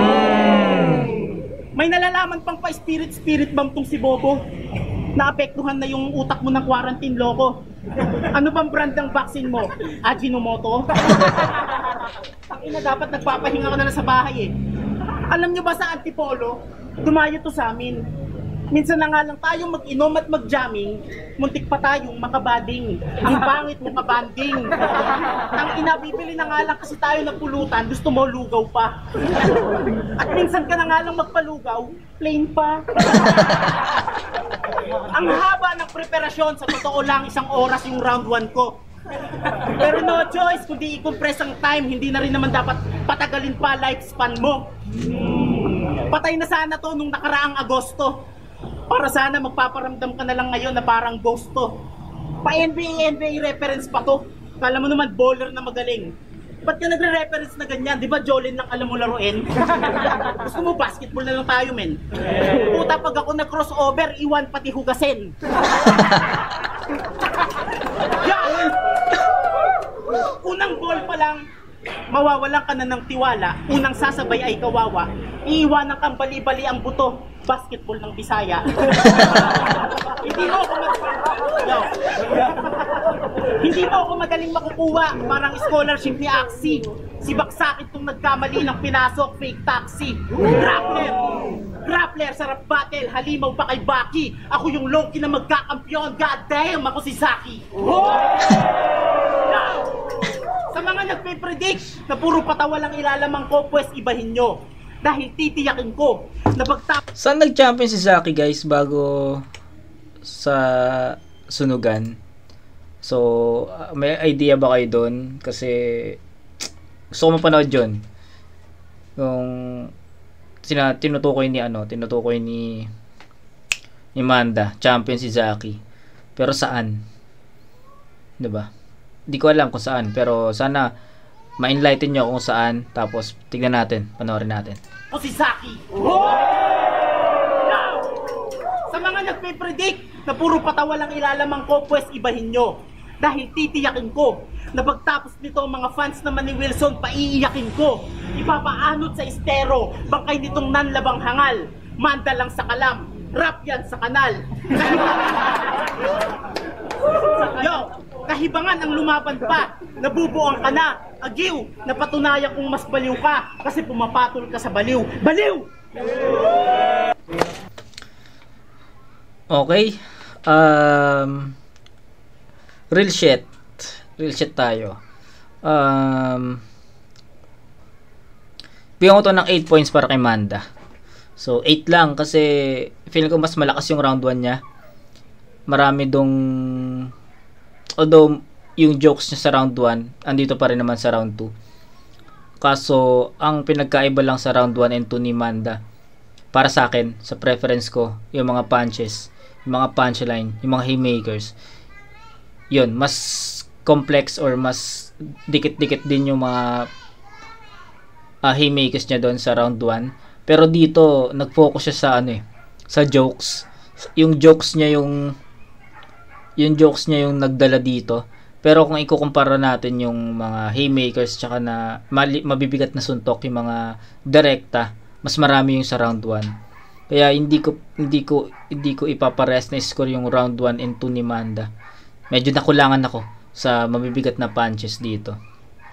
May nalalaman pang pa-spirit-spirit bomb tong si Bobo. Naapektuhan na yung utak mo ng quarantine loko. Ano bang brand ng vaccine mo? Ajinomoto? Ang ina, dapat nagpapahinga ka na lang sa bahay eh. Alam nyo ba sa Antipolo, dumayo to sa amin. Minsan na nga lang tayong mag-inom at mag-jamming, muntik pa tayong makabading. Ang pangit mo kabanding. Ang ina, bibili na nga lang kasi tayo nagpulutan, gusto mo lugaw pa. At minsan ka na nga lang magpalugaw, plain pa. Ang haba ng preparasyon, sa totoo lang isang oras yung round one ko. Pero no choice, kundi i-compress ang time, hindi na rin naman dapat patagalin pa lifespan mo. Patay na sana to nung nakaraang Agosto. Para sana magpaparamdam ka na lang ngayon na parang ghost to. Pa-N B A N B A reference pa to. Kala mo naman bowler na magaling. Ba't ka nagre-reference na ganyan? Di ba Jolin lang alam mo laruin? Gusto mo basketball na lang tayo, men. Puta, pag ako nag-crossover, iwan pati hugasin. Yan! Unang ball pa lang, mawawalan ka na ng tiwala. Unang sasabay ay kawawa. Iiwanan kang bali-bali ang buto. Basketball ng Bisaya. Hindi mo ako mag... Yo. Hindi mo ako madaling makukuha. Parang scholarship ni Axie. Si Baksakit kung nagkamali ng pinasok, fake taxi. Grappler. Grappler, sarap battle, halimaw pa kay Baki. Ako yung Loki na magkakampiyon, goddamn, ako si Saki. Now, sa mga nagpe-predict na puro patawa lang ilalamang ko, pues ibahin nyo. Dahil titiyakin ko na pagtap... Saan nag-champion si Saki guys bago sa sunugan? So, uh, may idea ba kayo doon? Kasi gusto ko mapanood yun. Yung sina, tinutukoy ni ano, tinutukoy ni ni Manda, champion si Saki. Pero saan? 'Di ba? Hindi ko alam kung saan, pero sana ma-enlighten nyo kung saan, tapos tignan natin, panoorin natin. O si Saki. Now, sa mga nagpe-predict na puro patawa lang ilalamang ko, pues ibahin nyo. Dahil titiyakin ko na pagtapos nito mga fans naman ni Wilson, paiiyakin ko. Ipapaanod sa estero, bangkay nitong nanlabang hangal. Manda lang sa kalam, rap yan sa kanal. Yo, kahibangan ang lumaban pa, nabubuang ka na. Agiw, napatunayan kong mas baliw ka kasi pumapatol ka sa baliw. Baliw! Okay. Um, real shit. Real shit tayo. Um, bigyan ko to ng eight points para kay Manda. So, eight lang kasi feeling ko mas malakas yung round one niya. Marami dong, although yung jokes niya sa round one, andito pa rin naman sa round two. Kaso, ang pinagkaiba lang sa round one and two ni Manda, para sa akin, sa preference ko, yung mga punches, yung mga punchline, yung mga haymakers, yun, mas complex or mas dikit-dikit din yung mga uh, haymakers niya doon sa round one. Pero dito, nag-focus siya sa ano eh, sa jokes. Yung jokes niya yung yung jokes niya yung nagdala dito. Pero kung ikukumpara natin yung mga haymakers tsaka na mali, mabibigat na suntok, yung mga direkta, mas marami yung sa round one. Kaya hindi ko hindi ko hindi ko ipapares na score yung round one and two ni Manda. Medyo nakulangan ako sa mabibigat na punches dito.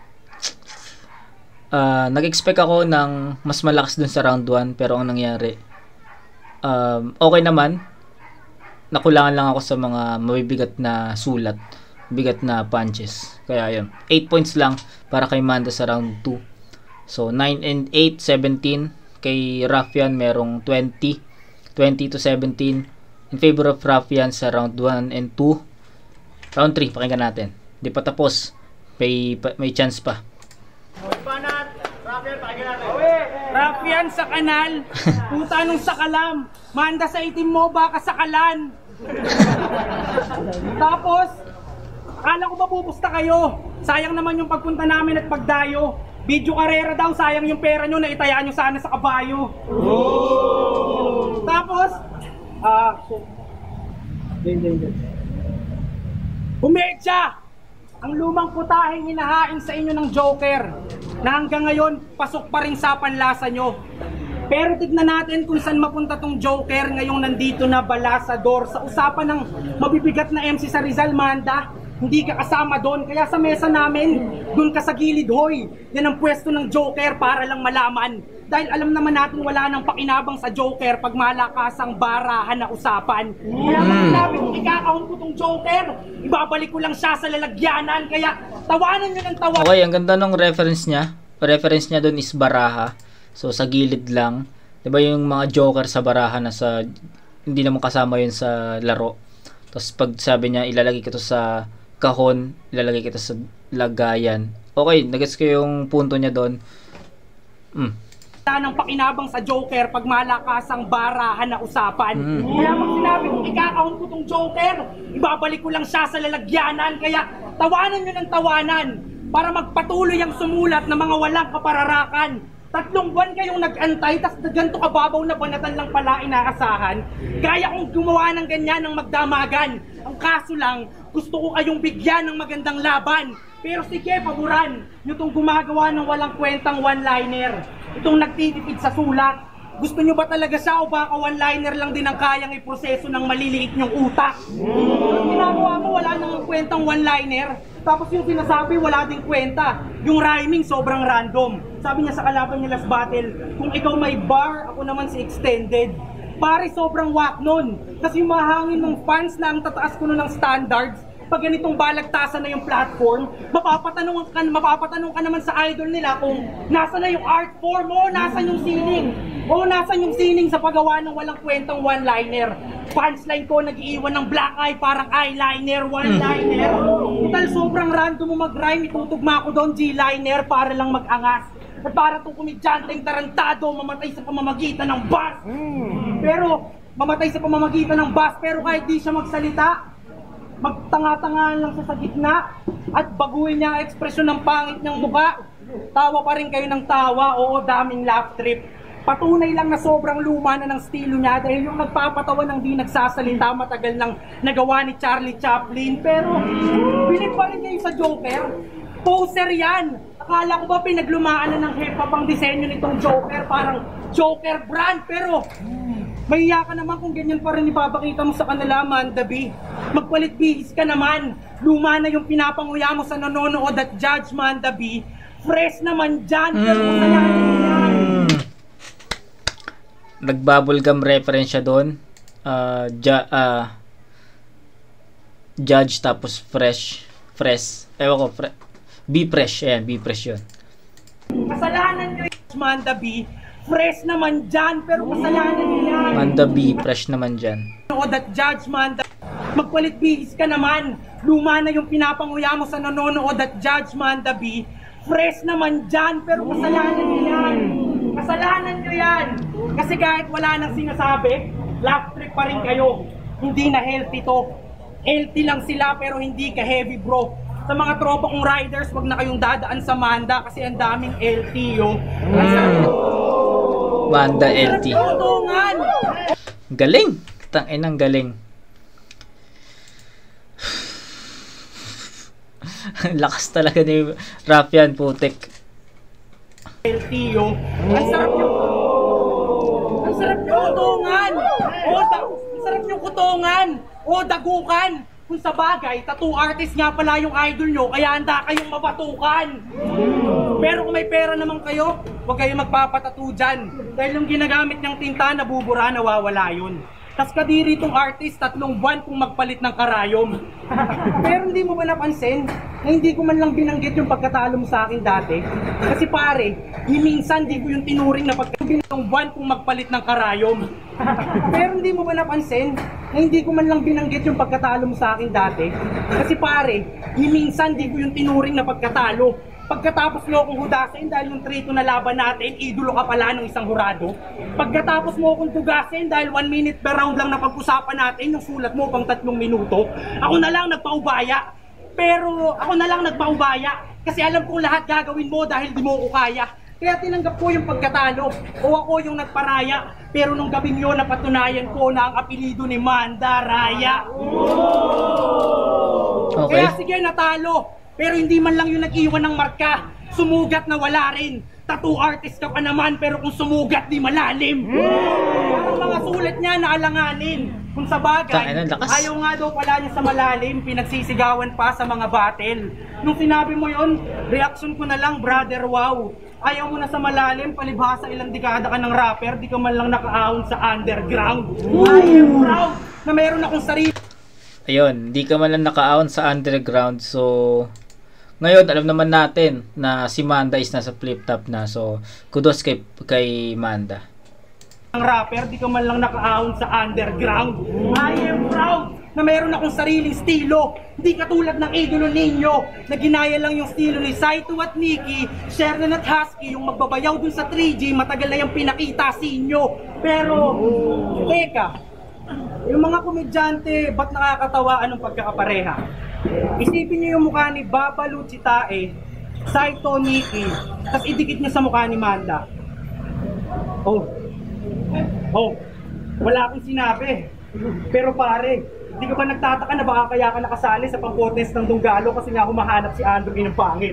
Uh, nag-expect ako ng mas malakas dun sa round one, pero ang nangyari, um, okay naman. Nakulangan lang ako sa mga mabibigat na sulat, bigat na punches. Kaya yun, eight points lang para kay Manda sa round two. So nine and eight, seventeen. Kay Ruffian merong twenty, twenty to seventeen in favor of Ruffian sa round one and two. Round three, pakinggan natin. Di pa tapos, may, may chance pa. Ruffian sa kanal, puta nung sa kalam, Manda sa itim mo, baka sa kalan. Tapos, akala ko mapupusta kayo. Sayang naman yung pagpunta namin at pagdayo. Video karera daw, sayang yung pera nyo na itaya nyo sana sa kabayo. Oh! Tapos, ah, Bumedya! Ang lumang putaheng hinahain sa inyo ng Joker na hanggang ngayon pasok pa rin sa panlasa nyo. Pero tignan natin kung saan mapunta tong Joker ngayong nandito na balasador sa usapan ng mabibigat na M C sa Rizal. Manda, hindi ka kasama doon, kaya sa mesa namin, doon ka sa gilid, hoy. Yan ang pwesto ng Joker para lang malaman. Dahil alam naman natin wala nang pakinabang sa Joker pag malakasang barahan na usapan. Kaya pag sinabi kong ikakahon ko tong Joker, ibabalik ko lang siya sa lalagyanan, kaya tawanan nyo ng tawanan. Okay, ang ganda ng reference niya. Reference niya doon is baraha. So sa gilid lang. Diba yung mga Joker sa baraha na sa, hindi naman kasama yun sa laro. Tapos pag sabi niya ilalagay ko to sa kahon, ilalagay kita sa lagayan. Okay, nagets ko yung punto niya doon. Mm. Ng pakinabang sa Joker pag malakasang barahan na usapan. Mm. Kaya pag sinabi kong ikakahon ko tong Joker, ibabalik ko lang siya sa lalagyanan, kaya tawanan nyo ng tawanan para magpatuloy ang sumulat ng mga walang kapararakan. Tatlong buwan kayong nag-antay, tas ganito kababaw na banatan lang pala inaasahan. Kaya kong gumawa ng ganyan ng magdamagan. Ang kaso lang, gusto ko kayong bigyan ng magandang laban. Pero sige, paboran nyo itong gumagawa ng walang kwentang one-liner. Itong nagtitipid sa sulat. Gusto nyo ba talaga siya o baka one-liner lang din ang kayang iproseso ng maliliit nyong utak? Ang ginagawa mo, wala nang kwentang one-liner. Tapos yung sinasabi, wala ding kwenta. Yung rhyming, sobrang random. sabi niya sa kalaban niya last battle, kung ikaw may bar, ako naman si extended. Pare, sobrang whack nun. Kasi yung mahangin ng fans na ang tataas ko nun ng standards, pag ganitong balagtasan na yung platform, mapapatanong ka, mapapatanong ka naman sa idol nila kung nasa na yung art form, o nasan yung sining, o nasan yung sining sa paggawa ng walang kwentang one-liner. Punchline ko, nag-iiwan ng black eye, parang eyeliner, one-liner. Total, sobrang random mo mag-rhyme, itutugma ko doon, G-liner, para lang mag-angas. At para itong komedyanteng tarantado, mamatay sa pamamagitan ng bass. Pero, mamatay sa pamamagitan ng bass, pero kahit di siya magsalita, magtanga-tangaan lang siya sa gitna at baguhin niya ang ekspresyon ng pangit niyang mukha. Tawa pa rin kayo ng tawa, oo, daming laugh trip. Patunay lang na sobrang luma na ng estilo niya dahil yung nagpapatawa ng di nagsasalita matagal nang nagawa ni Charlie Chaplin. Pero bilib pa rin niya yung sa Joker. Poser yan! Akala ko ba pinaglumaan na ng hip-hop ang disenyo nitong Joker, parang Joker brand, pero mahiya ka naman kung ganyan pa rin ipapakita mo sa kanila, Manda B. Magpalit bihis ka naman. Luma na yung pinapanguya mo sa nanonood at judge, Manda B. Fresh naman dyan, pero mm. kasalanan yan. Nagbubblegum reference siya doon. Uh, ja, uh, judge tapos fresh. Fresh. Ewan ko, fre be fresh. Ayan, be fresh yun. Kasalanan nyo yung Manda B. Fresh naman dyan, pero kasalanan nyo yan. Manda B, fresh naman dyan. O that judge, Manda. Magpalit bihis ka naman. Luma na yung pinapanguya mo sa nanonood at judge, Manda B. Fresh naman dyan, pero kasalanan nyo yan. Kasalanan nyo yan. Kasi kahit wala nang sinasabi, laugh trip pa rin kayo. Hindi na healthy to. Healthy lang sila, pero hindi ka heavy, bro. Sa mga tropa kong riders, wag na kayong dadaan sa Manda kasi ang daming L T, yo. Manda L T. Galing! Tangin ang galing. Lakas talaga ni Raffian, putik. L T, yo. Ang sarap nyo. Ang sarap nyo kutungan. O, ang sarap nyo kutungan. O, dagukan. Kung sa bagay, tattoo artist nga pala yung idol nyo, kaya handa kayong mabatukan. Pero kung may pera naman kayo, huwag kayong magpapatattoo dyan. Dahil yung ginagamit niyang tinta, nabubura, nawawala yun. Tas kadiri itong artist, tatlong buwan kung magpalit ng karayom. Pero hindi mo ba napansin na hindi ko man lang binanggit yung pagkatalo mo sa akin dati? Kasi pare, minsan di ko yung tinuring na pagkatalo buwan kung magpalit ng karayom. Pero hindi mo ba napansin na hindi ko man lang binanggit yung pagkatalo mo sa akin dati? Kasi pare, minsan di ko yung tinuring na pagkatalo. Pagkatapos mo akong hudasin dahil yung trito na laban natin, idolo ka pala ng isang hurado. Pagkatapos mo akong tugasin dahil one minute per round lang na pag-usapan natin, yung sulat mo pang tatlong minuto, ako na lang nagpaubaya. Pero ako na lang nagpaubaya kasi alam kong lahat gagawin mo dahil di mo ko kaya. Kaya tinanggap ko yung pagkatalo o ako yung nagparaya. Pero nung gabing yun, napatunayan ko na ang apelido ni Manda Raya. Okay. Kaya sige, natalo. Pero hindi man lang yung nag-iwan ng marka. Sumugat na wala rin. Tattoo artist ka pa naman, pero kung sumugat di malalim. Parang mga sulat niya na alanganin. Kung sa bagay, ayaw nga daw pala niya sa malalim, pinagsisigawan pa sa mga battle. Nung sinabi mo yon, reaction ko na lang, brother, wow. Ayaw mo na sa malalim, palibhasa ilang dekada ka ng rapper, di ka man lang nakaahon sa underground. I am proud na meron akong sarili. Ayun, di ka man lang nakaahon sa underground, so ngayon, alam naman natin na si Manda is nasa flip top na. So, kudos kay, kay Manda. Ang rapper, di ka man lang nakaahon sa underground. I am proud na meron akong sariling estilo. Hindi katulad ng idolo ninyo na ginaya lang yung estilo ni Saito at Nikki, Shernan at Husky, yung magbabayaw dun sa three G, matagal na yung pinakita sa inyo. Pero, teka, yung mga komedyante, ba't nakakatawa anong pagkakapareha? Isipin niyo yung mukha ni Babalu Chitae, Saito, Nikki, tapos idikit niyo sa mukha ni Manda. Oh, oh, wala akong sinabi. Pero pare, di ka ba nagtataka na baka kaya ka nakasali sa pang-contest ng Dunggalo kasi nga humahanap si Andrew ng pangit?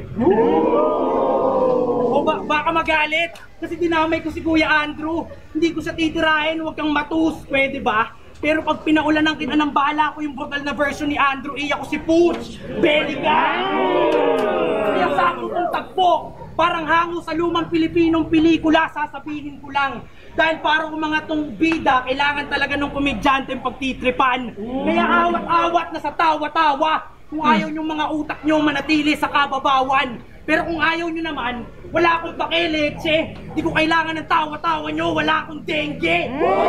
O ba baka magalit kasi dinamay ko si Kuya Andrew. Hindi ko siya titirahin, huwag kang matus, pwede ba? Pero pag pinaulanan kita ng bala ko yung brutal na version ni Andrew, iya ko si Pooch, Belligan! Kaya sakto kong tagpo, Parang hango sa lumang Pilipinong pelikula, sasabihin ko lang. Dahil parang mga tong bida, kailangan talaga ng komedyante pagtitripan. Kaya awat-awat na sa tawa-tawa. Kung ayaw nyo mga utak nyo manatili sa kababawan. Pero kung ayaw nyo naman, wala akong pakileche. Di ko kailangan ng tawa-tawa nyo, wala akong dengue.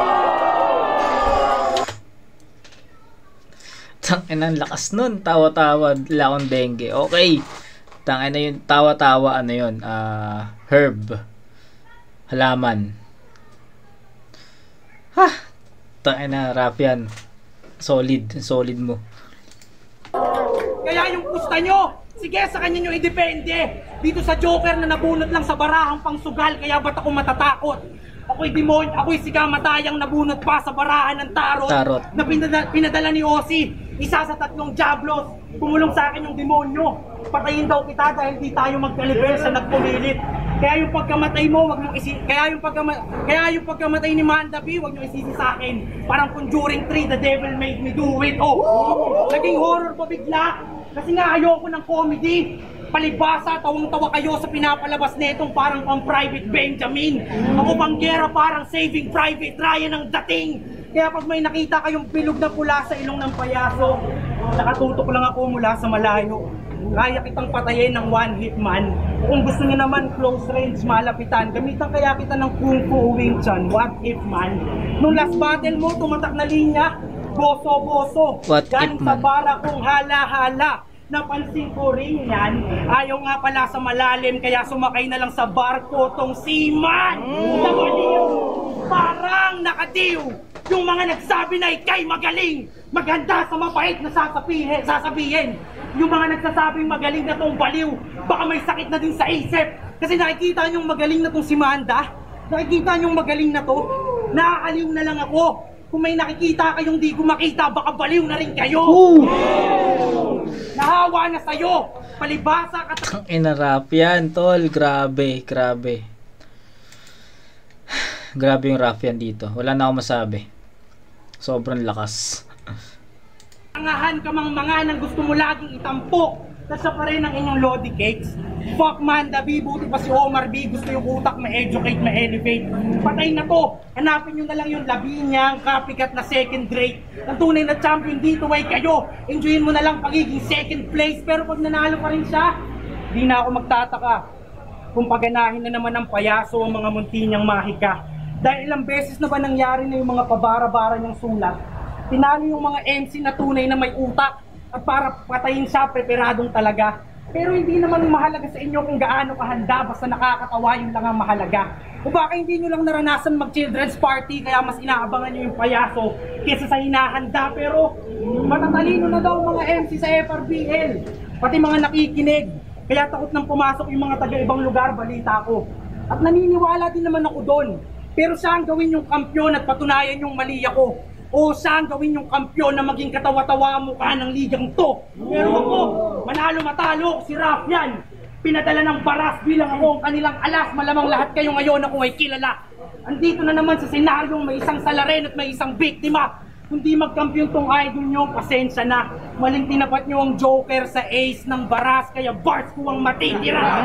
Tangina, ang lakas nun. Tawa-tawa, wala akong dengue. Okay. Tangina yun, tawa-tawa, ano yun? Uh, herb. Halaman. Ha! Tangina, rap yan. Solid. Solid mo. Kaya yung pusta nyo, sige, sa kanya nyo idepende. Dito sa Joker na nabunot lang sa barahang pangsugal, kaya ba't ako matatakot? Ako'y demon, ako'y si kamatayang nabunot pa sa barahan ng tarot, tarot. na pinadala, pinadala ni Ozzy, isa sa tatlong Diablos. Pumulong sa akin yung demonyo. Patayin daw kita dahil di tayo magkalibel sa nagpumilit. Kaya yung pagkamatay mo, wag mong isi kaya yung pagkama kaya yung pagkamatay ni Manda B, wag niyo isisi sa akin. Parang Conjuring three, the devil made me do it. Oh, naging horror pa bigla. Kasi nga ayoko ng comedy. Palibasa, tawang-tawa kayo sa pinapalabas netong parang pang Private Benjamin. Ako banggera parang Saving Private Ryan ang dating. Kaya pag may nakita kayong bilog na pula sa ilong ng payaso, nakatutok lang ako mula sa malayo. Kaya kitang patayin ng one hit man. Kung gusto niyo naman close range malapitan, gamitan kaya kita ng Kung Fu Wing Chun, what if man. Nung last battle mo, tumatak na linya, boso-boso. Galing sa bara kong hala-hala. Napansin ko rin yan, ayaw nga pala sa malalim, kaya sumakay na lang sa barko tong seaman. Nakaliw, parang nakadiw. Yung mga nagsabi na ikay magaling, maganda sa mapait na sasabihin, sasabihin. Yung mga nagsasabing magaling na tong baliw, baka may sakit na din sa isip. Kasi nakikita nyong magaling na tong si Manda, nakikita nyong magaling na to, nakakaliw na lang ako. Kung may nakikita kayong di ko makita, baka baliw na rin kayo. Nahawa na sa'yo, palibasa ka. Ang inarap yan, tol. Grabe, grabe. Grabe yung rap yan dito. Wala na ako masabi. Sobrang lakas. Angahan ka mang mga nang gusto mo laging itampok. Tapos pa rin ang inyong Lodi Cakes. Fuck Manda B, buti pa si Omar B. Gusto yung utak ma-educate, ma-elevate. Patay na to. Hanapin nyo na lang yung Labinyang copycat na second rate. Ang tunay na champion dito ay kayo. Enjoyin mo na lang pagiging second place. Pero pag nanalo pa rin siya, di na ako magtataka kung paganahin na naman ng payaso ang mga munti niyang mahika. Dahil ilang beses na ba nangyari na yung mga pabara-bara niyang sulat, tinalo yung mga M C na tunay na may utak. At para patayin siya, preparadong talaga. Pero hindi naman mahalaga sa inyo kung gaano kahanda, basta nakakatawa, yun lang ang mahalaga. O baka hindi nyo lang naranasan mag-children's party, kaya mas inaabangan nyo yung payaso kesa sa hinahanda. Pero matatalino na daw mga M C sa F R B L, pati mga nakikinig. Kaya takot nang pumasok yung mga taga-ibang lugar, balita ko. At naniniwala din naman ako doon. Pero saan gawin yung kampyon at patunayan yung mali ako? O saan gawin yung kampyon na maging katawa-tawa mukha ng ligang to? Pero ako, manalo matalo, si Raf yan. Pinadala ng baras bilang ako ang kanilang alas. Malamang lahat kayo ngayon ako ay kilala. Andito na naman sa senaryong may isang salarin at may isang biktima. Kung di magkampiyon tong idol nyo, pasensya na. Maling tinapat nyo ang Joker sa ace ng baras, kaya bars ko ang matitira.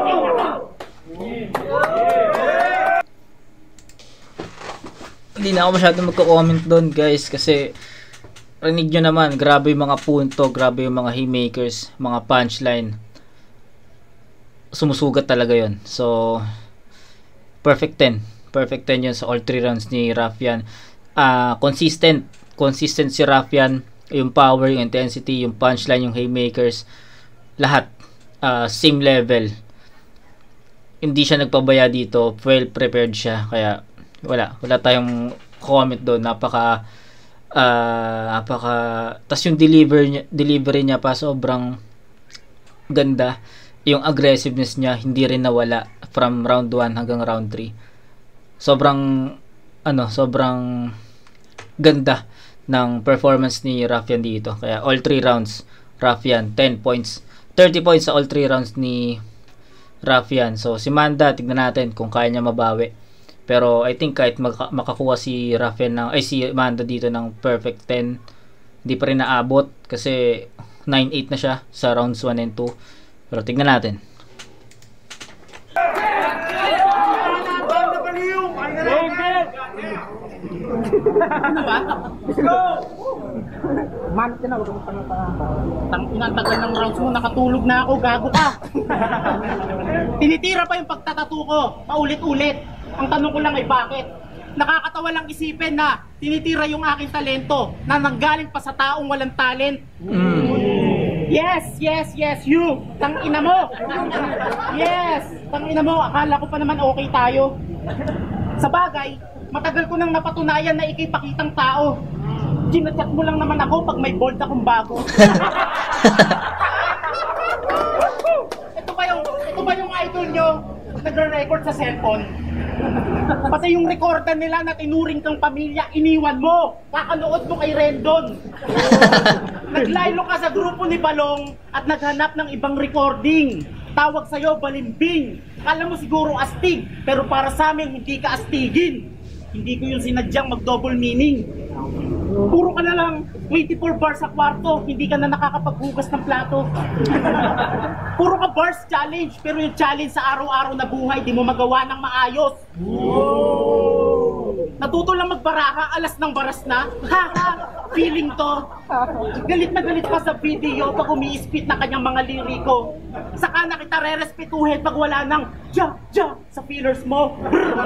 Hindi na ako masyadong magko-comment doon, guys, kasi rinig nyo naman, grabe yung mga punto, grabe yung mga haymakers, mga punchline. Sumusugat talaga yon. So perfect ten, perfect ten yun sa all three rounds ni Raffian. Uh, consistent consistent si Raffian, yung power, yung intensity, yung punchline, yung haymakers, lahat uh, same level. Hindi siya nagpabaya dito, well prepared siya, kaya wala, wala tayong comment doon. Napaka uh, napaka tas yung deliver niya, delivery niya pa sobrang ganda. Yung aggressiveness niya hindi rin nawala from round one hanggang round three. Sobrang ano, sobrang ganda ng performance ni Raffian dito. Kaya all three rounds Raffian ten points, thirty points sa all three rounds ni Raffian. So si Manda, tignan natin kung kaya niya mabawi. Pero I think kahit maka makakuha si Raffian ng, ay si Manda dito ng perfect ten, hindi pa rin naabot kasi nine eight na siya sa rounds one and two. Pero tignan natin. Ano ba? Let's go! Manit ka na, huwag kang panatang. Tang tagal ng rounds mo, nakatulog na ako, gago ka. Tinitira pa yung pagtatato ko, paulit-ulit. Ang tanong ko lang ay bakit? Nakakatawa lang isipin na tinitira yung aking talento na nanggaling pa sa taong walang talent. Mm. Yes, yes, yes, you! Tangina mo! Yes! Tangina mo, akala ko pa naman okay tayo. Sa bagay, matagal ko nang napatunayan na ikay pakitang tao. Ginachat mo lang naman ako pag may bold akong bago. Ito ba yung, ito ba yung idol nyo nagre-record sa cellphone? Pati yung recorder nila na tinuring kang pamilya, iniwan mo. Kakanood mo kay Rendon. Naglaylo ka sa grupo ni Balong at naghanap ng ibang recording. Tawag sa'yo, balimbing. Kala mo siguro astig, pero para sa amin, hindi ka astigin. Hindi ko yung sinadyang mag-double meaning. Puro ka na lang twenty-four bars sa kwarto, hindi ka na nakakapaghugas ng plato. Puro ka bars challenge, pero yung challenge sa araw-araw na buhay, di mo magawa ng maayos. Natuto lang magbaraha, alas ng baras na. Haha, feeling to. Galit na galit pa sa video pag umi-spit na kanyang mga liriko. Saka na kita re-respetuhin pag wala nang ja, ja sa feelers mo.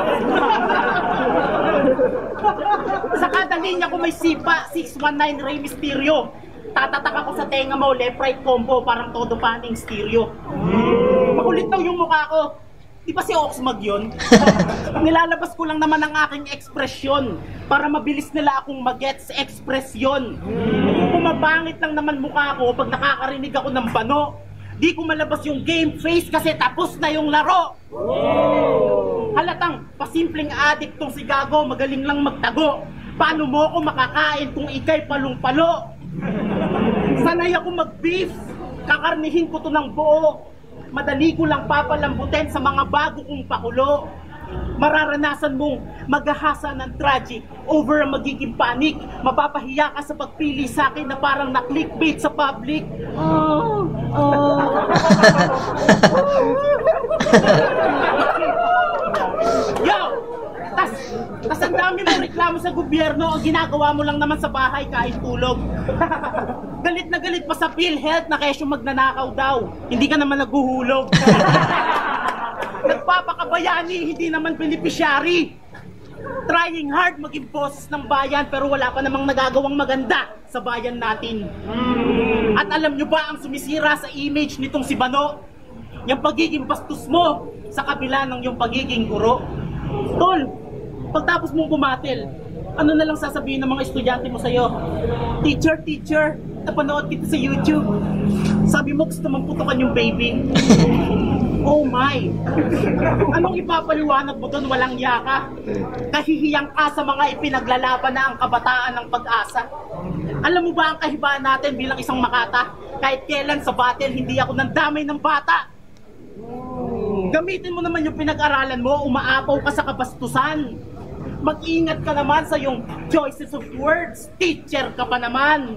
Sa kada linya ko may sipa, six one nine Rey Mysterio. Tatatak ako sa tenga mo, left right combo, parang todo paning stereo. Makulit daw yung mukha ko. Di ba si Oxmag yun? Nilalabas ko lang naman ang aking ekspresyon para mabilis nila akong mag-gets ekspresyon. Pumabangit lang naman mukha ko pag nakakarinig ako ng bano. Di ko malabas yung game face kasi tapos na yung laro. Halatang pasimpleng addict tong si Gago, magaling lang magtago. Paano mo ako makakain kung ikay palong-palo? Sanay ako mag-beef, kakarnihin ko to ng buo. Madali ko lang papalambutin sa mga bago kong pakulo. Mararanasan mong maghahasa ng tragic over ang magiging panic. Mapapahiya ka sa pagpili sa akin na parang na-clickbait sa public. Oh, oh. Yo! Tas, tas ang dami mong reklamo sa gobyerno, ang ginagawa mo lang naman sa bahay kahit tulog. Galit na galit pa sa PhilHealth na kesyo magnanakaw daw. Hindi ka naman naghuhulog. Nagpapakabayani, hindi naman beneficiary. Trying hard maging boses ng bayan pero wala pa namang nagagawang maganda sa bayan natin. At alam nyo ba ang sumisira sa image nitong si Bano? Yung pagiging bastos mo sa kabila ng yung pagiging guro. Tol, pagtapos mong bumatil, ano na lang sasabihin ng mga estudyante mo sa'yo? Teacher, teacher, napanood kita sa YouTube. Sabi mo gusto mong putukan yung baby. Oh my! Anong ipapaliwanag mo doon walang yaka? Kahihiyang ka sa mga ipinaglalaban na ang kabataan ng pag-asa. Alam mo ba ang kahibaan natin bilang isang Makata? Kahit kailan sa battle, hindi ako nandamay ng bata. Gamitin mo naman yung pinag-aralan mo, umaapaw ka sa kabastusan. Mag-ingat ka naman sa yung choices of words. Teacher ka pa naman.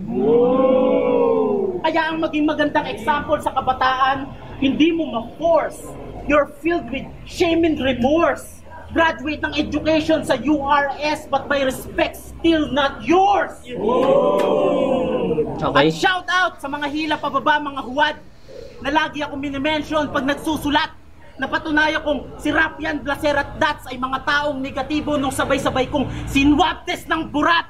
Kaya ang maging magandang example sa kabataan, hindi mo ma-force. You're filled with shame and remorse. Graduate ng education sa U R S but by respect still not yours. Okay. At shout out sa mga hila pababa, mga huwad na lagi ako minimension pag nagsusulat. Napatunayan kong si Rapian, Blaser at Dats ay mga taong negatibo nung sabay-sabay kong sinwab test ng burat.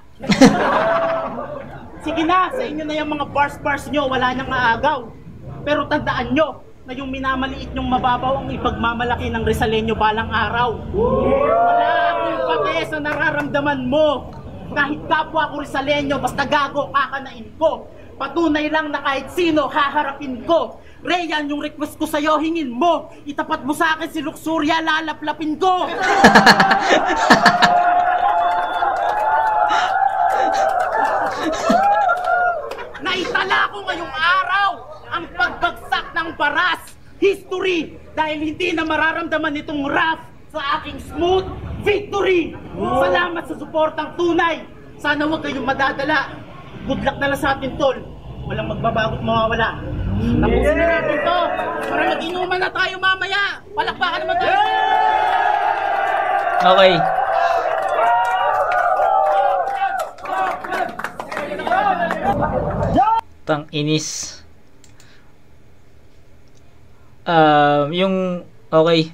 Sige na, sa inyo na yung mga bars-bars nyo, wala nang aagaw. Pero tandaan nyo na yung minamaliit nyong mababaw ang ipagmamalaki ng Rizaleño balang araw. Wala akong pake sa nararamdaman mo. Kahit kapwa ko Rizaleño, basta gago kakanain ko. Patunay lang na kahit sino haharapin ko. Rayan, yung request ko sa'yo, hingin mo. Itapat mo sa akin si Luxuria, lalaplapin ko. Naitala ko ngayong araw ang pagbagsak ng paras. History, dahil hindi na mararamdaman itong rough sa aking smooth victory. Salamat sa suportang tunay. Sana huwag kayong madadala. Good luck na lang sa atin, tol. Walang magbabago't mawawala. Tapusin na natin to para mag-inuman na tayo mamaya. Palakpakan naman tayo. Okay. Tang inis. Um, yung okay.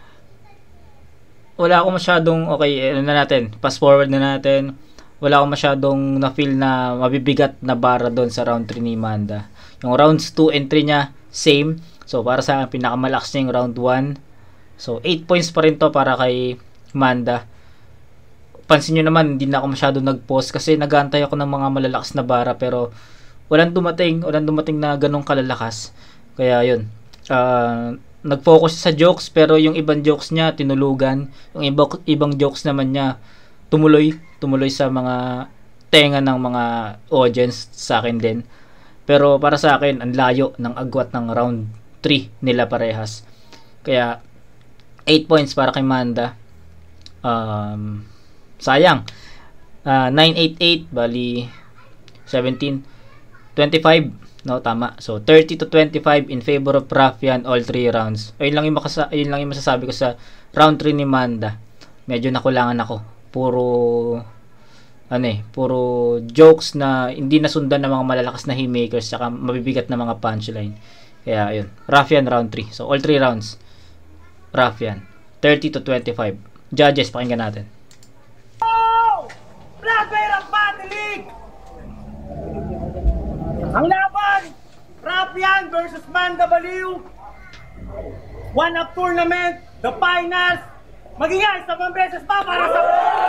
Wala akong masyadong okay, ano na natin. Fast forward na natin. Wala akong masyadong na-feel na mabibigat na bara doon sa round three ni Manda. Yung rounds two and three niya, same. So, para sa akin, pinakamalakas niya yung round one. So, eight points pa rin to para kay Manda. Pansin nyo naman, hindi na ako masyadong nag-pause kasi nag-aantay ako ng mga malalakas na bara pero walang dumating, walang dumating na ganong kalalakas. Kaya yun, uh, nag-focus sa jokes pero yung ibang jokes niya tinulugan. Yung iba, ibang jokes naman niya tumuloy, tumuloy sa mga tenga ng mga audience sa akin din. Pero para sa akin, ang layo ng agwat ng round three nila parehas. Kaya eight points para kay Manda. Um, sayang. Uh, nine eight eight bali seventeen twenty-five, no, tama. So thirty to twenty-five in favor of Raffian all three rounds. Ayun lang yung makasa ayun lang yung masasabi ko sa round three ni Manda. Medyo nakulangan ako. Puro ano eh, puro jokes na hindi nasundan ng mga malalakas na haymakers saka mabibigat na mga punchline. Kaya ayun, Raffian round three. So all three rounds Raffian thirty to twenty-five. Judges, pakinggan natin. Oh! Blackbear of Battle League! Ang laban, Raffian versus Manda Baliw. One up tournament, the finals. Magiging sa mga beses pa para sa...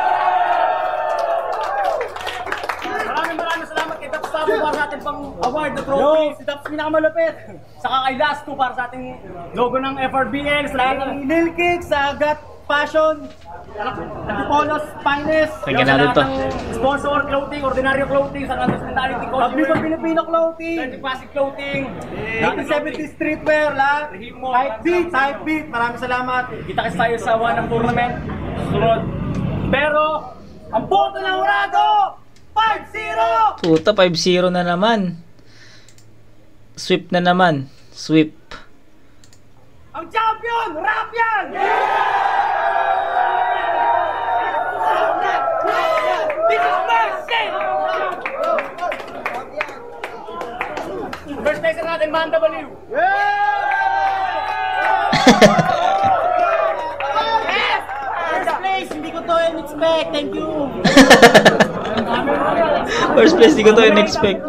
Maraming maraming salamat kay Daps Sabo para sa ating pang award na trophy. Si Daps pinakamalapit. Saka kay Last two para sa ating logo ng F R B L. Sa lahat ng Lil Kick, sa Gat Fashion, Antipolos Finest. Tingnan natin to. Sponsor clothing, ordinaryo clothing, sa hospitality costume. Public of Filipino clothing. thirty Pasig clothing. eighteen seventy streetwear, lahat. Hype beat, hype beat. Maraming salamat. Kita kasi tayo sa one ng tournament. Sunod. Pero, ang boto ng Urado, five zero! Puta, five zero na naman. Sweep na naman. Sweep. Ang champion, Raffian! First place natin, Manda Baliw. First place, hindi ko to in-expect. Thank you. First place, hindi ko to in-expect.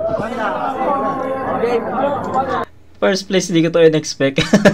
First place, hindi ko to in-expect.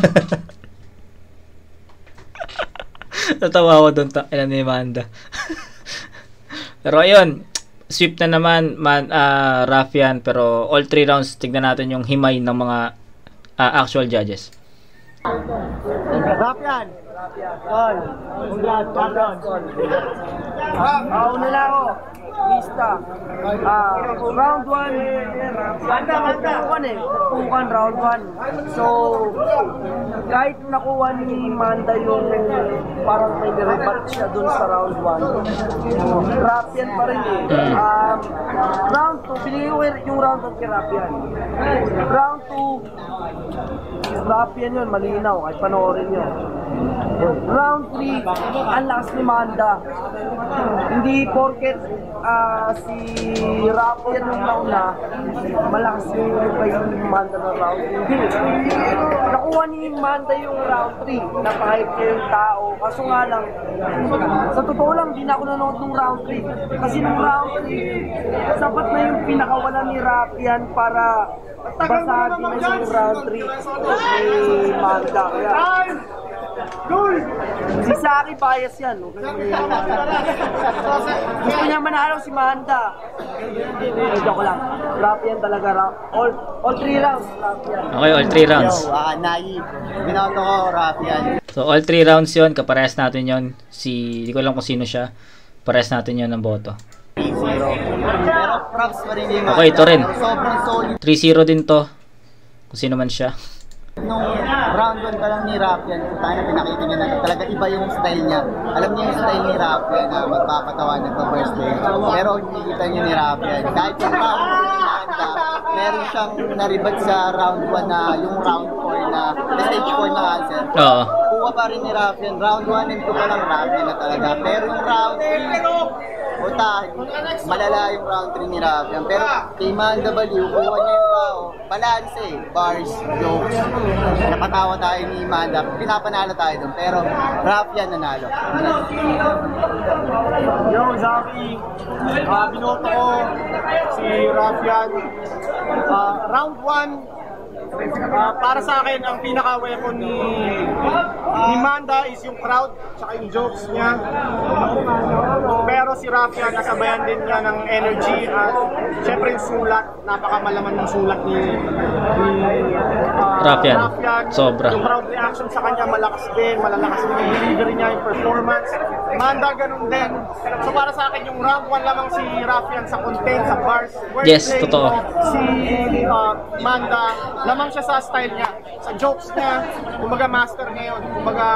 Natawa ako doon, ilan ni Manda. Pero ayun, sweep na naman man, uh, Raffian, pero all three rounds tignan natin yung himay ng mga uh, actual judges. Raffian. Call. Congrats, Raffian. Ah, una na ako. Lista. Ah, round one. Manda, Manda. Pukan eh. Pukan round one. So, kahit nakuha ni Manda yung parang may nirebat siya dun sa round one. Raffian pa rin eh. Um, round two, binigay ko yung round one kay Raffian. Round two, Raffian yun, malinaw. Kahit panoorin yun. Round three, ang lakas ni Manda. Hindi porket uh, si Raffian nung nauna, malakas yung kay Manda na round. Hindi. Nakuha ni Manda yung round three. Napahype niya yung tao. Kaso nga lang, sa totoo lang, di na ako nanood nung round three. Kasi nung round three, sapat na yung pinakawala ni Raffian para basagin na yung round three ni Manda. Kaya, si Saki bias yan. No? Gusto niya manalo si Manda. Eh, joke lang. Raffian talaga. All, all three rounds, Raffian. Okay, all three rounds. Yo, uh, naive. Binoto ko, Raffian. So, all three rounds yun. Kaparehas natin yun. Si, di ko alam kung sino siya. Parehas natin yun ng boto. three zero. Pero props pa rin yung Okay, ito rin. Sobrang solid. three zero din to. Kung sino man siya. Nung round one pa lang ni Raffian, tayo na pinakita niya na talaga iba yung style niya. Alam niya yung style ni Raffian na magpapatawa ng first day. Pero nakikita niya ni Raffian. Kahit yung round two ni Manda, meron siyang naribat sa round one na yung round four na stage four na answer. Oo. Kuha pa rin ni Raffian. Round one and two pa lang Raffian na talaga. Pero yung round three, Puta, malala yung round three ni Rafian. Pero kay Manda Baliw, kuha niya yung tao. Balance eh. Bars, jokes. Napatawa tayo ni Manda. Pinapanalo tayo dun. Pero Rafian nanalo. Yo, Zaki. Uh, binoto ko si Rafian. Uh, round one, Uh, para sa akin, ang pinaka-weapon ni, ni Manda is yung crowd tsaka yung jokes niya. Pero si Rafian, nasabayan din niya ng energy at syempre yung sulat, napakamalaman ng sulat ni, ni uh, Rafian. Rafian. Sobra. Yung crowd reaction sa kanya, malakas din, malalakas din yung delivery niya, yung performance. Manda, ganun din. So para sa akin, yung round one lamang si Rafian sa content, sa bars, Yes, wordplay. totoo. Si uh, Manda, lamang siya sa style niya, sa jokes niya, kumbaga master ngayon, kumbaga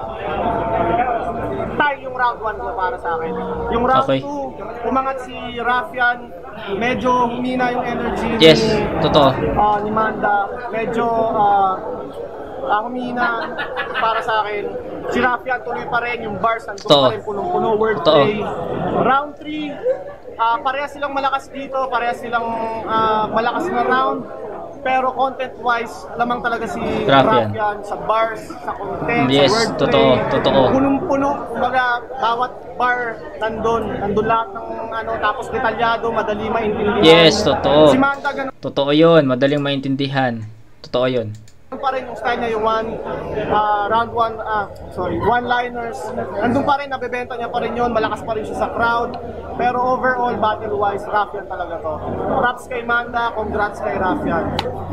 tie yung round one ko para sa akin. Yung round Okay. two, umangat si Rafian, medyo humina yung energy Yes, ni, totoo. uh, ni Manda, medyo uh, uh, humina para sa akin. Si Rafian tuloy pa rin, yung bars nandun Totoo. pa rin, punong-puno, wordplay. Round three, uh, parehas silang malakas dito, parehas silang uh, malakas na round. Pero content-wise, lamang talaga si Rafian. Rafian sa bars, sa content, Yes, sa wordplay. totoo, totoo. Punong-puno, kumbaga, bawat bar nandun, nandun lahat ng ano, tapos detalyado, madali maintindihan. Yes, totoo. Si Manda, ganun Totoo yun. Madaling maintindihan. Totoo yun. pa rin yung style niya, yung one, uh, round one, ah, sorry, one-liners. Nandun pa rin, nabebenta niya pa rin yun, malakas pa rin siya sa crowd. Pero overall, battle-wise, Rafian talaga to. Props kay Manda, congrats kay Rafian.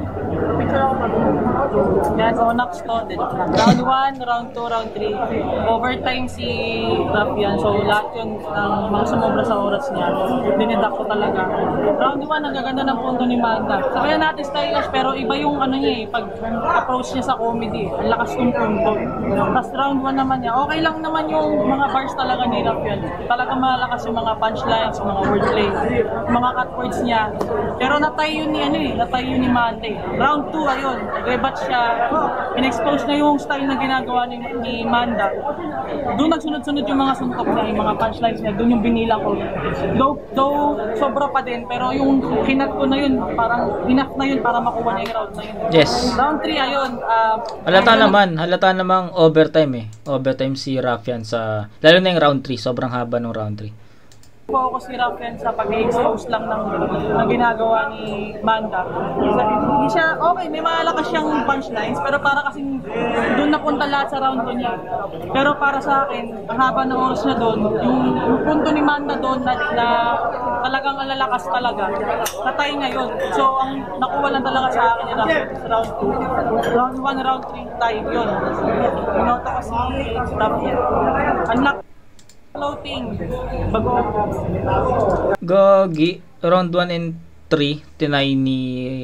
Yan, so next to, din. Round one, round two, round three. Overtime si Rafian, so lahat yun ang mga sumobra sa oras niya. Dinidak ko talaga. Round one, ang gaganda ng punto ni Manda. Sabayan natin stylish, pero iba yung ano niya eh, pag approach niya sa comedy. Ang lakas ng punto. Tapos round one naman niya, okay lang naman yung mga bars talaga ni Rafian. Talagang malakas yung mga punchlines, yung mga wordplay, mga cut words niya. Pero natay yun ni ano eh, natay yun ni Manda eh. Round two, ayun, rebat siya. In-expose na yung style na ginagawa ni, ni Manda. Doon nagsunod-sunod yung mga suntok niya, yung mga punchlines niya. Doon yung binilang ko. Though, though sobra pa din, pero yung kinat ko na yun, parang enough na yun para makuha niya yung round na yun. Yes. Round three, ayun. Uh, Halata naman, halata namang overtime eh. Overtime si Rafian sa, lalo na yung round three, sobrang haba ng round three. Focus si Rafian sa pag-expose lang ng, ng ginagawa ni Manda. Hindi siya, okay, may malakas siyang punchlines, pero para kasing doon napunta lahat sa round two niya. Pero para sa akin, ang haba ng oras niya doon, yung, yung punto ni Manda doon na, na talagang alalakas talaga, natay niya yun. So, ang nakuha lang talaga sa akin yung round, round two. Round one, round three, tie yun. Pinoto kasi Rafian. Anak floating. Bago. Gogi, round one and three, tinay ni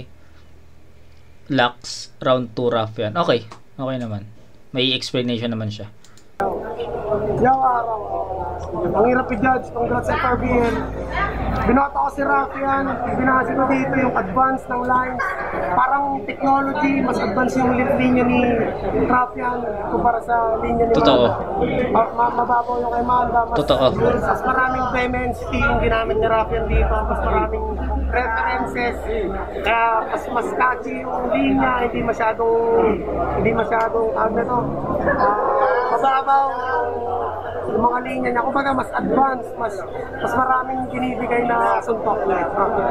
Lux, round two Rafian. Okay, okay naman. May explanation naman siya. Yung araw, ang hirap i-judge, congrats sa F R B N. Binoto ko si Rafian, binasi ko dito yung advance ng lines. Parang technology, mas advance yung linya ni Rafian kumpara sa linya ni Totoo. Manda. Ma ma mababaw yung kay Manda. Mas, Totoo. Mas maraming dimensity yung ginamit ni Rafian dito. Mas maraming references. Kaya mas mas catchy yung linya, hindi masyadong, hindi masyadong, ano na to, uh, mababaw yung yung mga linya niya, kumbaga mas advanced, mas mas maraming binibigay na suntok niya.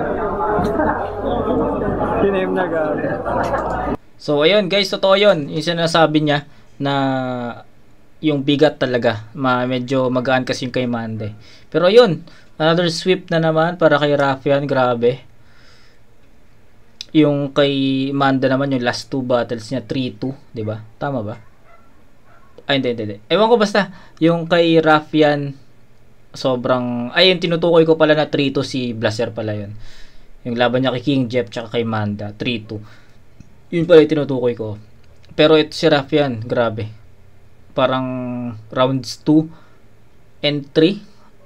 Kiname na gano'n. So ayun guys, totoo yun. Yung sinasabi niya na yung bigat talaga, ma medyo magaan kasi yung kay Mande. Pero yun, another sweep na naman para kay Rafian, grabe. Yung kay Manda naman, yung last two battles niya, three two, di ba? Tama ba? Ay, hindi, hindi, hindi. Ewan ko basta, yung kay Rafian, sobrang, ay, yung tinutukoy ko pala na three two, si Blaser pala yun. Yung laban niya kay King Jeff, tsaka kay Manda, three two. Yun pala yung tinutukoy ko. Pero ito si Rafian, grabe. Parang rounds two and three.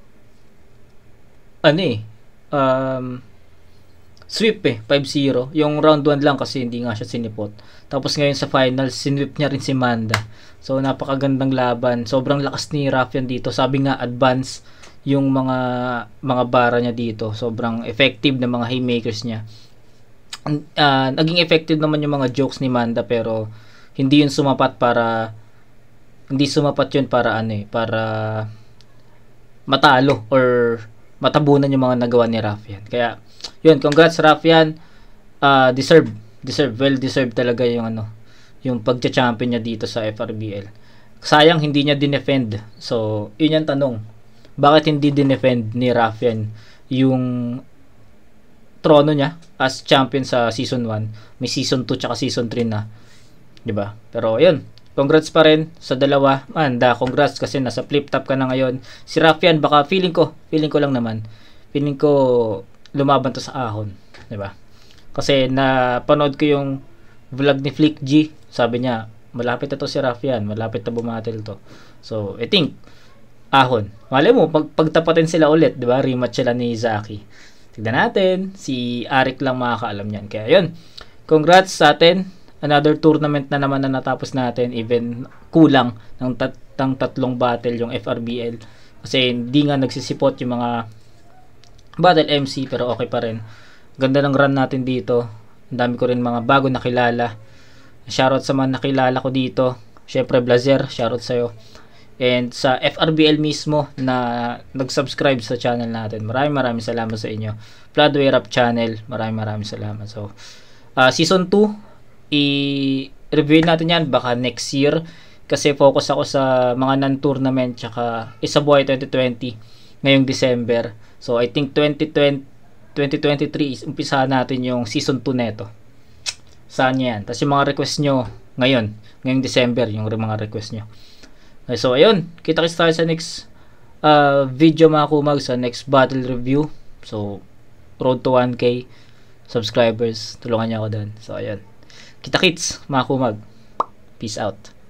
Ano eh, um, sweep eh, five zero. Yung round one lang kasi hindi nga siya sinipot. Tapos ngayon sa finals, sinwip niya rin si Manda. So napakagandang laban. Sobrang lakas ni Rafian dito. Sabi nga advance yung mga mga bara niya dito. Sobrang effective na mga haymakers niya. Uh, naging effective naman yung mga jokes ni Manda, pero hindi yun sumapat para hindi sumapat yun para ano eh, para matalo or matabunan yung mga nagawa ni Raffian. Kaya yun, congrats Raffian. Uh, deserve, deserve, well deserved talaga yung ano, yung pagcha-champion niya dito sa F R B L. Sayang hindi niya dinefend. So, yun yung tanong. Bakit hindi dinefend ni Raffian yung trono niya as champion sa season one? May season two tsaka season three na. 'Di ba? Pero ayun, congrats pa rin sa dalawa. Manda, congrats kasi nasa flip top ka na ngayon. Si Raffian, baka feeling ko, feeling ko lang naman. Feeling ko lumaban to sa ahon, 'di ba? Kasi napanood ko yung vlog ni Flick G. Sabi niya, malapit na to si Raffian, malapit na bumatil to. So, I think ahon. Malay mo, pag pagtapatin sila ulit, 'di ba? Rematch sila ni Zaki. Tignan natin, si Arik lang makakaalam niyan. Kaya 'yun. Congrats sa atin. Another tournament na naman na natapos natin, even kulang ng, tat ng tatlong battle yung F R B L. Kasi hindi nga nagsisipot yung mga battle M C, pero okay pa rin. Ganda ng run natin dito. Ang dami ko rin mga bago nakilala. Shoutout sa mga nakilala ko dito. Syempre Blazer, shoutout sa'yo. And sa F R B L mismo na nag-subscribe sa channel natin. Maraming maraming salamat sa inyo. Floodway Rap Channel, maraming maraming salamat. So, uh, season two, i-review natin yan baka next year kasi focus ako sa mga non-tournament tsaka Isa Buhay twenty twenty ngayong December. So I think twenty twenty, twenty twenty-three umpisahan natin yung season two neto. Saan yan? Tapos yung mga request nyo ngayon, ngayong December, yung mga request nyo. Okay, so ayun, kita-kits tayo sa next uh, video mga kumag, sa next battle review. So road to one K subscribers, tulungan niyo ako doon. So ayun, kita-kits mga kumag. Peace out.